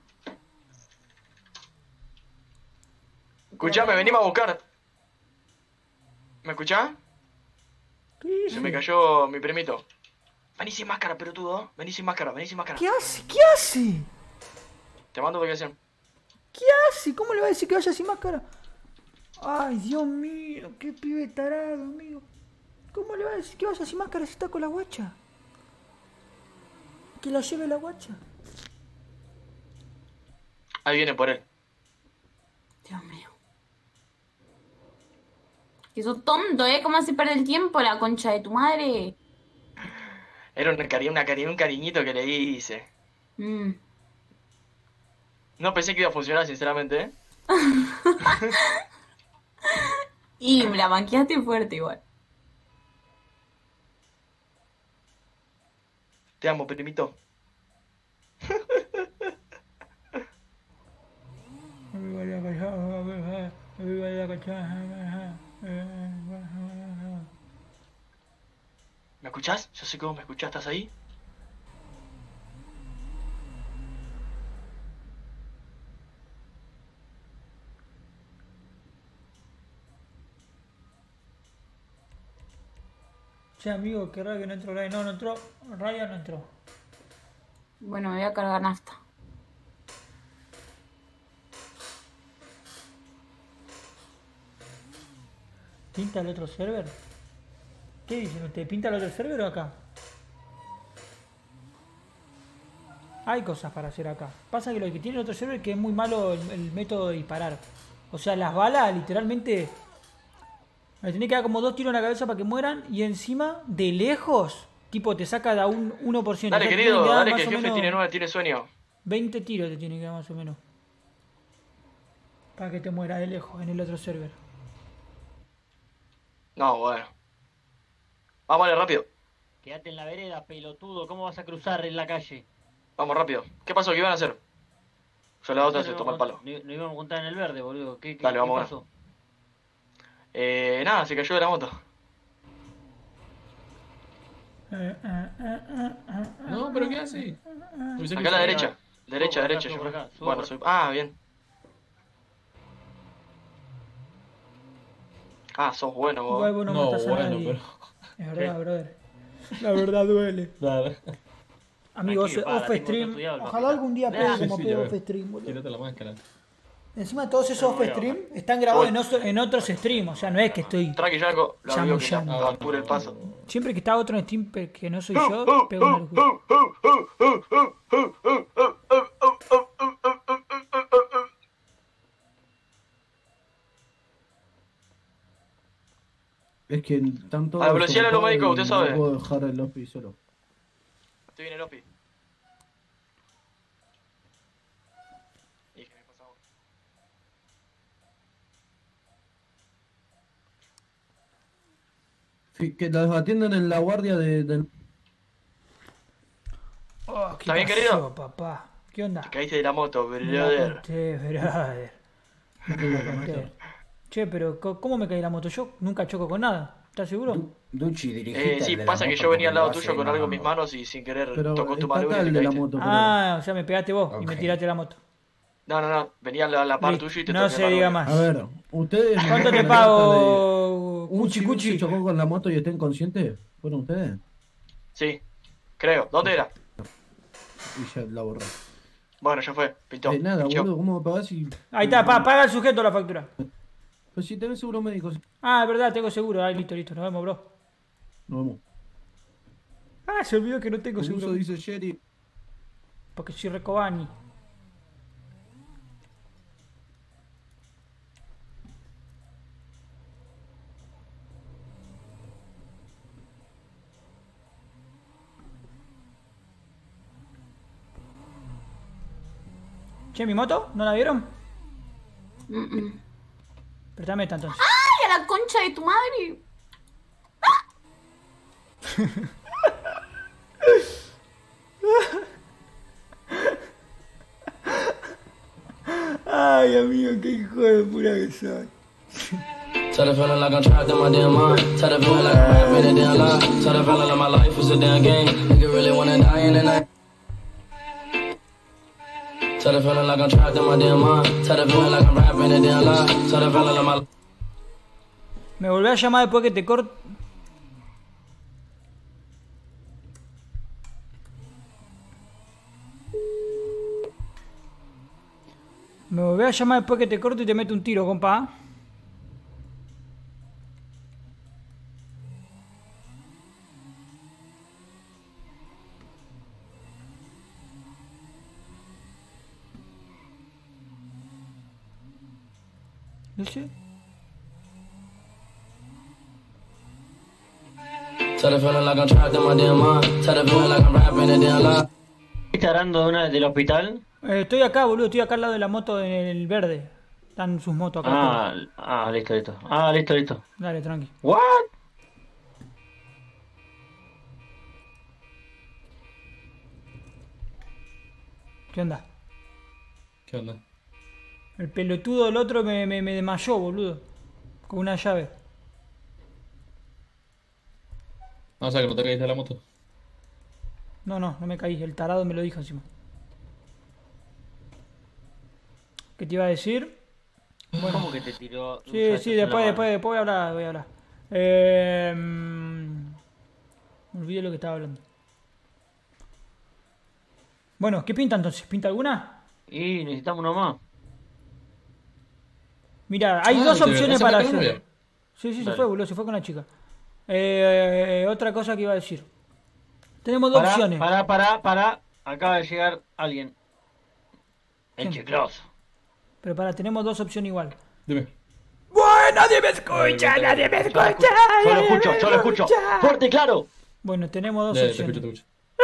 Escuchame, venimos a buscar. ¿Me escuchás? Se me cayó mi primito. Vení sin máscara, pelotudo. Vení sin máscara. ¿Qué hace? ¿Qué hace? Te mando ubicación. ¿Qué hace? ¿Cómo le va a decir que vaya sin máscara? Ay, Dios mío, qué pibe tarado, amigo. ¿Cómo le va a decir que vaya sin máscara si está con la guacha? Que la lleve la guacha. Ahí viene por él. Dios mío. Que sos tonto, ¿eh? ¿Cómo hace perder el tiempo la concha de tu madre? Era un cariñito que le hice. No pensé que iba a funcionar, sinceramente, ¿eh? Y me la banqueaste fuerte igual. Te amo, primito. ¿Me escuchás? Yo sé que vos me escuchás, ¿estás ahí? Che, amigo, qué raro que no entró Ryan. No entró. Ryan no entró. Bueno, me voy a cargar nafta. ¿Pinta el otro server? ¿Qué dicen ustedes? ¿Pinta el otro server o acá? Hay cosas para hacer acá. Pasa que lo que tiene el otro server es que es muy malo el método de disparar. O sea, las balas literalmente... Le tenés que dar como 2 tiros en la cabeza para que mueran y encima, de lejos, tipo te saca de a un 1%. Dale, o sea, querido, dale más que el o jefe menos tiene sueño. 20 tiros te tiene que dar más o menos. Para que te muera de lejos en el otro server. No, bueno. Vamos, dale, rápido. Quédate en la vereda, pelotudo. ¿Cómo vas a cruzar en la calle? Vamos, rápido. ¿Qué pasó? ¿Qué iban a hacer? Yo la otra se toma el palo. No íbamos a juntar en el verde, boludo. ¿Qué Dale, vamos, pasó? Nada, se cayó de la moto. No, pero ¿qué hace? Acá a la derecha. Derecha. Bueno, soy... Ah, bien. Ah, sos bueno vos. Igual vos no matás a nadie. Es verdad, brother. La verdad duele. Dale. Amigos, off stream. Ojalá algún día pegue como pegue off stream, boludo. Quítate la máscara. Encima todos esos off stream están grabados en otros streams. O sea, no es que estoy Tranqui, Jaco. Lo digo que chamullando. apure el paso. Siempre que está otro en stream que no soy yo, pego una locura. Es que tanto. A la velocidad de los médicos, usted sabe. No puedo dejar el Lospi solo. Te viene el Opi. ¿Y qué me pasa ahora? Sí, que los atiendan en la guardia del. Oh, ¿qué ¿Está bien, pasó, querido? papá? ¿Qué onda? Te caíste de la moto, Me la brother. conté, brother. Me la conté. Che, pero ¿cómo me caí la moto? Yo nunca choco con nada. ¿Estás seguro? Duchi, dirigiste. Sí, el de la pasa que moto yo venía al lado porque lo tuyo hace con algo en más- mis manos y sin querer Pero tocó tu está mano acá y el te de la caíste. moto. pero- Ah, o sea, me pegaste vos y me Ok. tiraste la moto. No. Venía a la par Listo, tuya y te no toqué se la diga mano. más. A ver, ¿ustedes. ¿Cuánto te la pago, ¿Un cuchi civil cuchi? se chocó con la moto y está inconsciente? ¿Fueron ustedes? Sí, creo. ¿Dónde era? Y ya la borré. Bueno, ya fue. Pintó. Nada, Pinchó. boludo, ¿cómo me pagás si. Ahí está, paga el sujeto la factura. Pues si tenés seguro médico. Ah, es verdad, tengo seguro. Ah, listo, nos vemos, bro. Nos vemos. Ah, se olvidó que no tengo Con seguro. uso dice Sherry. Porque soy Recobani. Che, ¿mi moto? ¿No la vieron? Préstame esta entonces. ¡Ay, a la concha de tu madre! Ay, amigo, qué hijo de pura que soy. Tell the feeling like I'm trapped in my damn mind. Tell the feeling like I'm rapping a damn lie. Tell the feeling like my life is a damn game. Nigga really wanna die in the night. Tell the feeling like I'm trapped in my damn mind. Tell the feeling like I'm rapping a damn lie. Tell the feeling like my Me volví a llamar después que te corto. Me volví a llamar después que te corto y te meto un tiro, compa. ¿No sé? Tell the feeling like I'm trapped in my damn mind. Tell the feeling like I'm rapping a damn lie. ¿Estás hablando del hospital? Estoy acá, boludo, estoy acá al lado de la moto en el verde. Están sus motos acá. Listo. Ah, listo. Dale, tranqui. ¿What? ¿Qué onda? ¿Qué onda? El pelotudo del otro me desmayó, boludo. Con una llave. O sea, que no te caíste de la moto. No me caí. El tarado me lo dijo encima. ¿Qué te iba a decir? ¿Cómo que te tiró? Sí, después voy a hablar. Me olvidé lo que estaba hablando. Bueno, ¿qué pinta entonces? ¿Pinta alguna? Y necesitamos uno más. Mira, hay dos opciones para hacer. hacer. Sí, se fue, boludo, se fue con la chica. Otra cosa que iba a decir. Tenemos dos opciones. Pará. Acaba de llegar alguien. El chicloso. Pero tenemos dos opciones igual. Dime. ¡Bueno, nadie me escucha! Yo lo escucho. ¡Fuerte y claro! Bueno, tenemos dos Te opciones. escucho.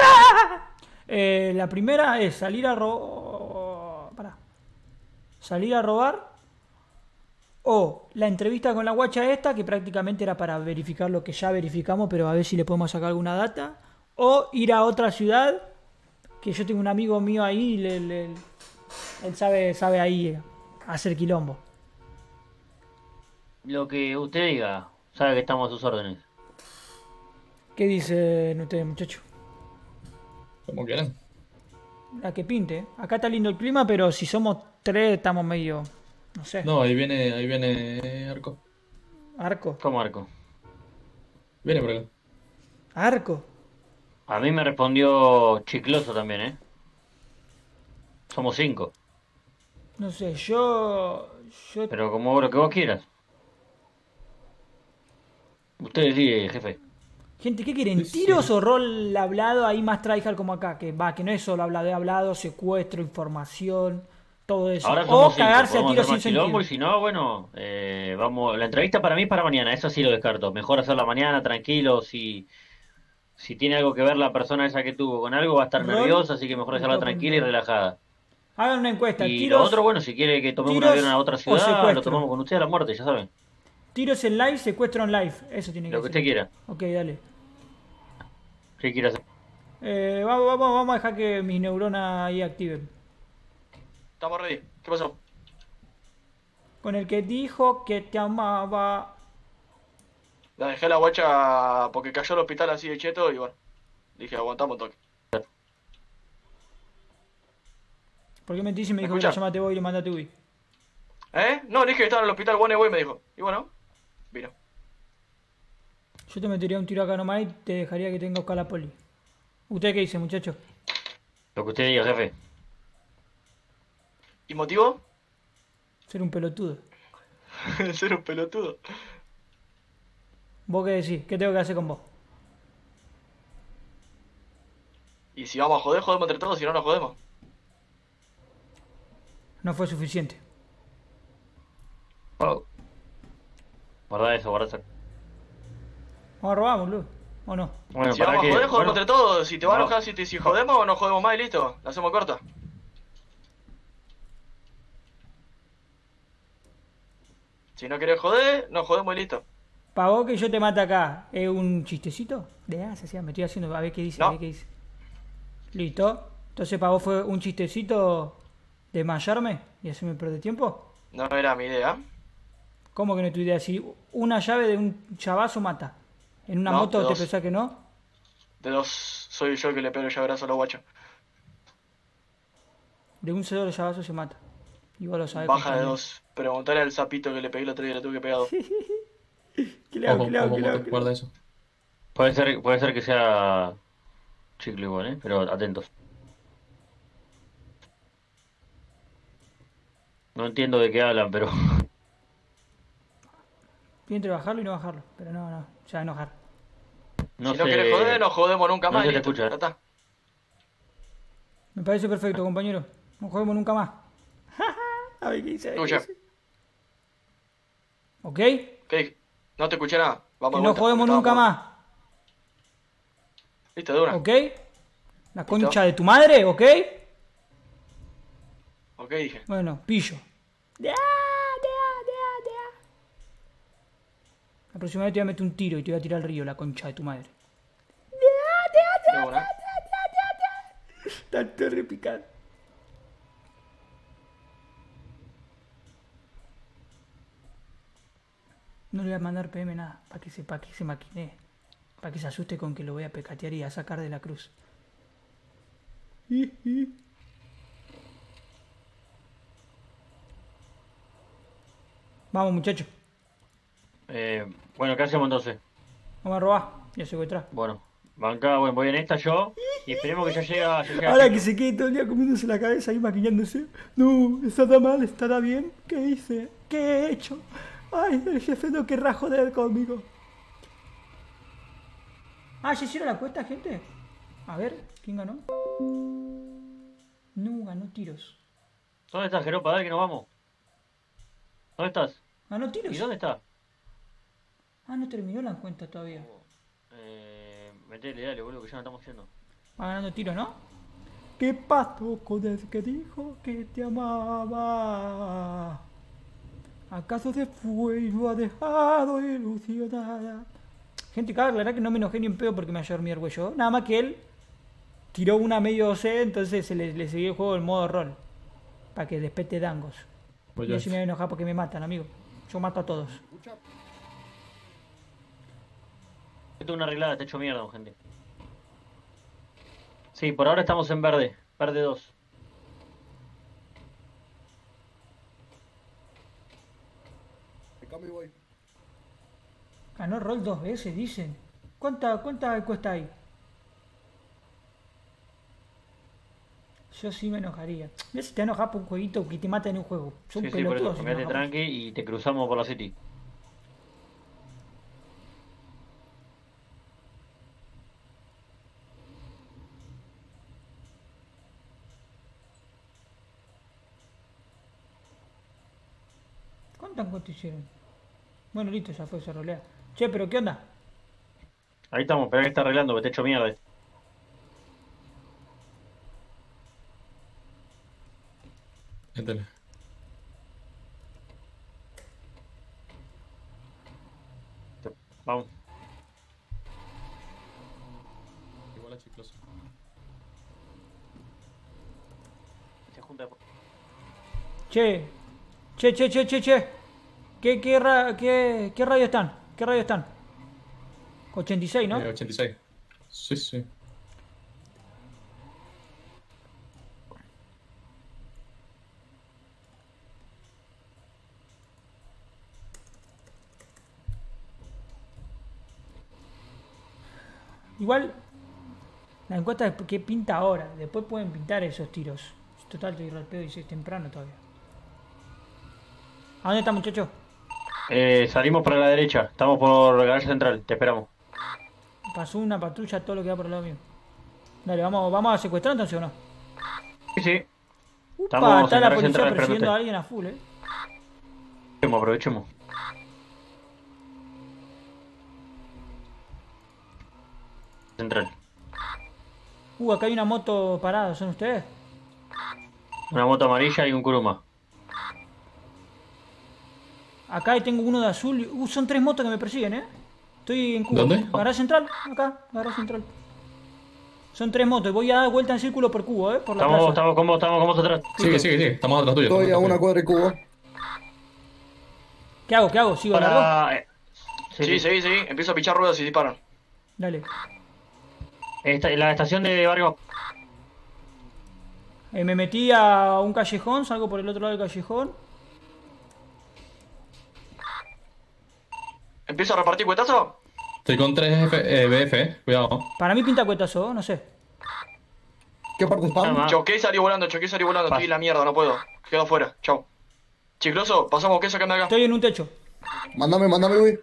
La primera es salir a robar. Salir a robar. O la entrevista con la guacha esta, que prácticamente era para verificar lo que ya verificamos, pero a ver si le podemos sacar alguna data. O ir a otra ciudad, que yo tengo un amigo mío ahí y Él sabe ahí hacer quilombo. Lo que usted diga, sabe que estamos a sus órdenes. ¿Qué dicen ustedes, muchachos? Como quieran. La que pinte. Acá está lindo el clima, pero si somos 3 estamos medio... No sé. No, ahí viene Arco. ¿Arco? ¿Cómo Arco? Viene por acá. ¿Arco? A mí me respondió Chicloso también, ¿eh? Somos 5. No sé, yo... Pero como lo que vos quieras. Usted decide, jefe. Gente, ¿qué quieren? ¿Tiros o rol hablado ahí más tryhard como acá? Que no es solo hablado, secuestro, información, todo eso. Ahora somos o cagarse 5, a tiros podemos sin hacer más quilombo, sentido. y si no, bueno, vamos. La entrevista para mí es para mañana, eso sí lo descarto. Mejor hacerla mañana, tranquilo. Si tiene algo que ver la persona esa que tuvo con algo, va a estar ¿Rol? nerviosa, así que mejor hacerla tranquila y relajada. Hagan una encuesta. Y ¿Tiros, lo otro, bueno, si quiere que tomemos un tiros avión a otra o ciudad, secuestro? lo tomamos con usted a la muerte, ya saben. tiros en live, secuestro en live? Eso tiene que Lo que ser. usted quiera. Ok, dale. ¿Qué quiere hacer? Vamos a dejar que mis neuronas ahí activen. Estamos ready. ¿Qué pasó? Con el que dijo que te amaba. La dejé a la guacha porque cayó al hospital así de cheto y bueno. Dije, aguantamos un toque. ¿Por qué mentís y me dijo que escuchás? la llamaste vos y le mandaste Ubi? No, le dije que estaba en el hospital One Way, me dijo. Y bueno, vino. Yo te metería un tiro acá nomás y te dejaría que tenga que buscar la poli. ¿Usted qué dice, muchacho? Lo que usted diga, jefe. ¿Y motivo? Ser un pelotudo. Ser un pelotudo. ¿Vos qué decís? ¿Qué tengo que hacer con vos? Y si vamos a joder, jodemos entre todos, si no nos jodemos. No fue suficiente. Oh. Guarda eso, guarda eso. Vamos a robar, boludo. ¿O no? Bueno, Si para vamos a que... joder, jodemos bueno, entre todos. Si te va a no. enojar, si jodemos, no jodemos más y listo. La hacemos corta. Si no querés joder, no jodemos y listo. ¿Para vos que yo te mate acá? ¿Es un chistecito? De me estoy haciendo, a ver qué dice, No. a ver qué dice. Listo. Entonces, ¿para vos fue un chistecito de desmayarme y hacerme perder tiempo? No era mi idea. ¿Cómo que no es tu idea? Si una llave de un chavazo mata. ¿En una No, moto de te dos. pensás que no? De dos, soy yo el que le pego el llaveazo a los guachos. De un solo llavazo se mata. Y vos lo sabés. Baja de compañero. dos. Preguntale al sapito que le pegué el otro día y le tuve que pegar dos. ¿Qué le hago? Ojo, ¿Qué le hago? ojo, ¿Qué le hago? ojo, guarda eso. Puede ser que sea chicle igual, ¿eh? Pero atentos. No entiendo de qué hablan, pero... Estoy entre bajarlo y no bajarlo. Pero no, se va a enojar. No Si no sé... querés joder, no jodemos nunca no más. se y te listo. escucha. Ya está. Me parece perfecto, compañero. No jodemos nunca más. A ver qué dice. a ver qué Escucha. dice. ¿Ok? ¿Qué dije? No te escuché nada. Vamos Que de no vuelta, jodemos porque nunca estábamos- más. Listo, de una. ¿Ok? La concha de tu madre, ¿ok? Ok, dije. Bueno, pillo. La próxima vez te voy a meter un tiro y te voy a tirar al río, la concha de tu madre. De una. Tanto repicar. No le voy a mandar PM nada, para que se maquine. Para que se asuste con que lo voy a pecatear y a sacar de la cruz. Vamos, muchachos. Bueno, ¿qué hacemos entonces? Vamos a robar y a secuestrar. Bueno, banca, bueno, voy en esta yo y esperemos que ya llegue Ahora que se quede todo el día comiéndose la cabeza y maquinándose. No, estará mal, estará bien. ¿Qué hice? ¿Qué he hecho? Ay, el jefe no querrá joder conmigo. Ah, ¿ya hicieron la cuesta, gente? A ver, ¿quién ganó? No, ganó tiros. ¿Dónde estás, Jeropa? Dale que nos vamos. ¿Dónde estás? ¿Ganó tiros? ¿Y dónde está? Ah, no terminó la cuenta todavía. Metele, dale, boludo, que ya no estamos yendo. Va ganando tiros, ¿no? ¿Qué pasó con el que dijo que te amaba? ¿Acaso se fue y lo ha dejado ilusionada? Gente, cabe aclarar que no me enojé ni en pedo porque me haya dormido el güey. Nada más que él tiró una medio C, entonces se le seguía el juego en modo rol. Para que despete dangos. Voy Y yo. así me voy a enojar porque me matan, amigo. Yo mato a todos. Esto es una arreglada, te hecho mierda, gente. Sí, por ahora estamos en verde. Verde 2. Acá me voy. Ganó rol 2 veces, dicen. ¿Cuánta cuesta ahí? Yo sí me enojaría. ¿Ves si te enojas por un jueguito que te mata en un juego? Son Sí, por eso. pelotudos. si Cambiate nos enojamos. tranqui y te cruzamos por la city. ¿Cuántas encuestas hicieron? Bueno, listo, ya fue, se rolea. Che, pero ¿qué onda? Ahí estamos, pero que está arreglando, que te hecho mierda. Métele. Vamos. Igual a chicloso. Se junta. Che. ¿Qué radio están? ¿Qué radio están? 86, ¿no? 86. Sí, sí. Igual, la encuesta es que pinta ahora. Después pueden pintar esos tiros. Total, estoy al pedo y es temprano todavía. ¿A dónde está, muchacho? Salimos para la derecha. Estamos por la garaje central. Te esperamos. Pasó una patrulla, todo lo que va por el lado mío. Dale, vamos a secuestrar entonces o no. Sí, sí. Upa, está en la garaje policía central, persiguiendo a esperándote. alguien a full, Aprovechemos. Central. Acá hay una moto parada, ¿son ustedes? Una moto amarilla y un Kuruma. Acá tengo uno de azul. Son 3 motos que me persiguen, Estoy en Cuba. ¿Dónde? Garaje central, acá, garaje central. Son 3 motos, voy a dar vuelta en círculo por Cuba, por la plaza. Estamos con vos atrás. Sigue. Estamos atrás tuyo. Estoy a una cuadra de Cuba. ¿Qué hago? ¿Sigo largo? Sí. Empiezo a pichar ruedas y disparan. Dale. La estación de Barrio. Me metí a un callejón, salgo por el otro lado del callejón. ¿Empiezo a repartir cuetazo? Estoy con 3 BF, cuidado. Para mí pinta cuetazo, no sé. ¿Qué parte están? Choqué y salí volando, estoy en la mierda, no puedo. Quedo afuera, chau. Chicloso, pasamos queso que anda acá. Estoy en un techo. Mándame, güey.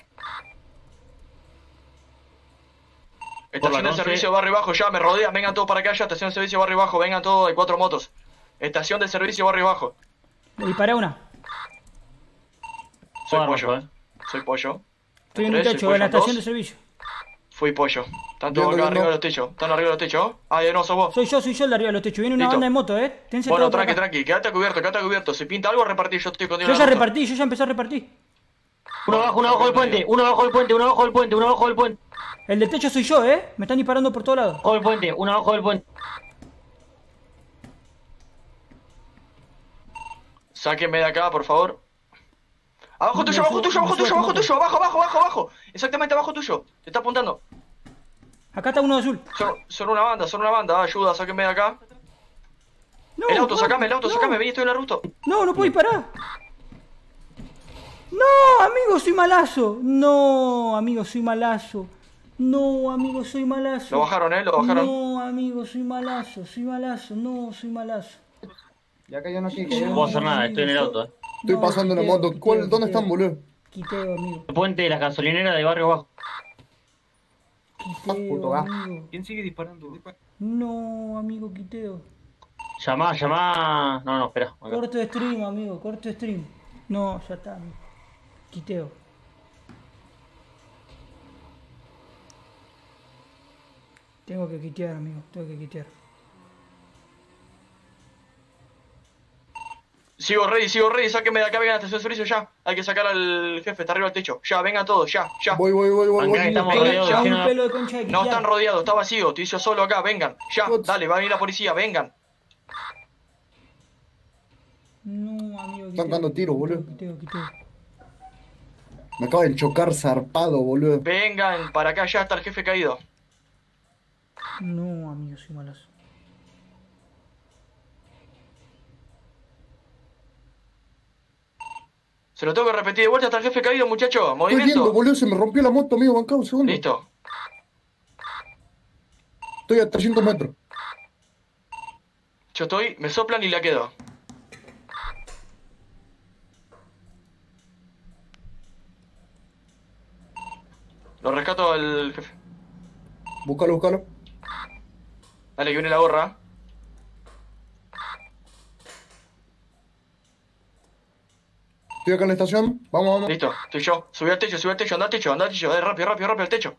Estación de servicio barrio bajo, ya me rodean, vengan todos para acá ya, estación de servicio barrio bajo, vengan todos, hay 4 motos. Estación de servicio barrio bajo. Le disparé a una. Soy pollo. Estoy en un 3, techo, soy en la pollo, estación 2. de servicio. Fui pollo. Están todos Viendo, acá arriba viendo. de los techos. Están arriba de los techos. Ah, no, sos vos. Soy yo el de arriba de los techos. Viene una Listo. banda de moto, Tense Bueno, todo por acá. tranqui, quédate cubierto. Si pinta algo, repartí, yo estoy escondido Yo en ya la ruta. repartí, yo ya empecé a repartir. Uno abajo del puente. Uno abajo del puente. El del techo soy yo, Me están disparando por todos lados. Abajo del puente. Uno abajo del puente. Sáquenme de acá, por favor. Abajo tuyo. Abajo. Exactamente abajo tuyo. Te está apuntando. Acá está uno de azul. Son una banda. Ayuda, sáquenme de acá. No, el auto, no, sacame, no. vení, estoy en la ruta. No puedo disparar. No, amigo, soy malazo. No, amigo, soy malazo. Lo bajaron, lo bajaron. No, amigo, soy malazo. No, soy malazo. Ya cayó aquí. No puedo hacer nada, estoy en el auto. Estoy pasando en la moto. ¿Dónde están, boludo? Quiteo, amigo. El puente de la gasolinera de Barrio Bajo. Quiteo, amigo. ¿Quién sigue disparando? No, amigo, quiteo. Llamá. No, espera. Acá. Corto stream, amigo, No, ya está, amigo. Quiteo. Tengo que quitear, amigo, Sigo ready, sáquenme de acá, vengan a la estación de servicio ya. Hay que sacar al jefe, está arriba del techo. Ya, vengan todos, ya. Voy. Acá estamos Vengan, rodeados. ya. Un pelo de concha de No quitear. están rodeados, está vacío, estoy yo solo acá, vengan. Ya, dale, va a venir la policía, vengan. No, amigo. Están dando tiros, boludo. Quiteo. Me acaba de chocar zarpado, boludo. Vengan, para acá ya está el jefe caído. No, amigo, soy malazo. Se lo tengo que repetir de vuelta hasta el jefe caído, muchacho. Estoy Movimiento. viendo, boludo, se me rompió la moto, amigo, bancado un segundo. Listo. Estoy a 300 metros. Yo estoy, me soplan y la quedo. Lo rescato al jefe. Búscalo. Dale, que viene la gorra. Estoy acá en la estación. Vamos. Listo, estoy yo. Subí al techo, anda al techo. Rápido al techo.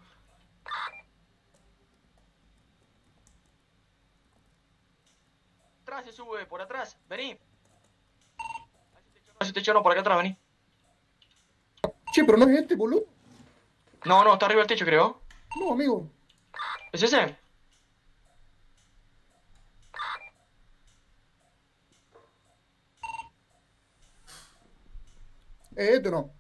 Atrás se sube, por atrás. Vení. Ese techo no, por acá atrás, vení. Che, pero no es este, boludo. No, está arriba del techo, creo. No, amigo. ¿Es ese? Este no.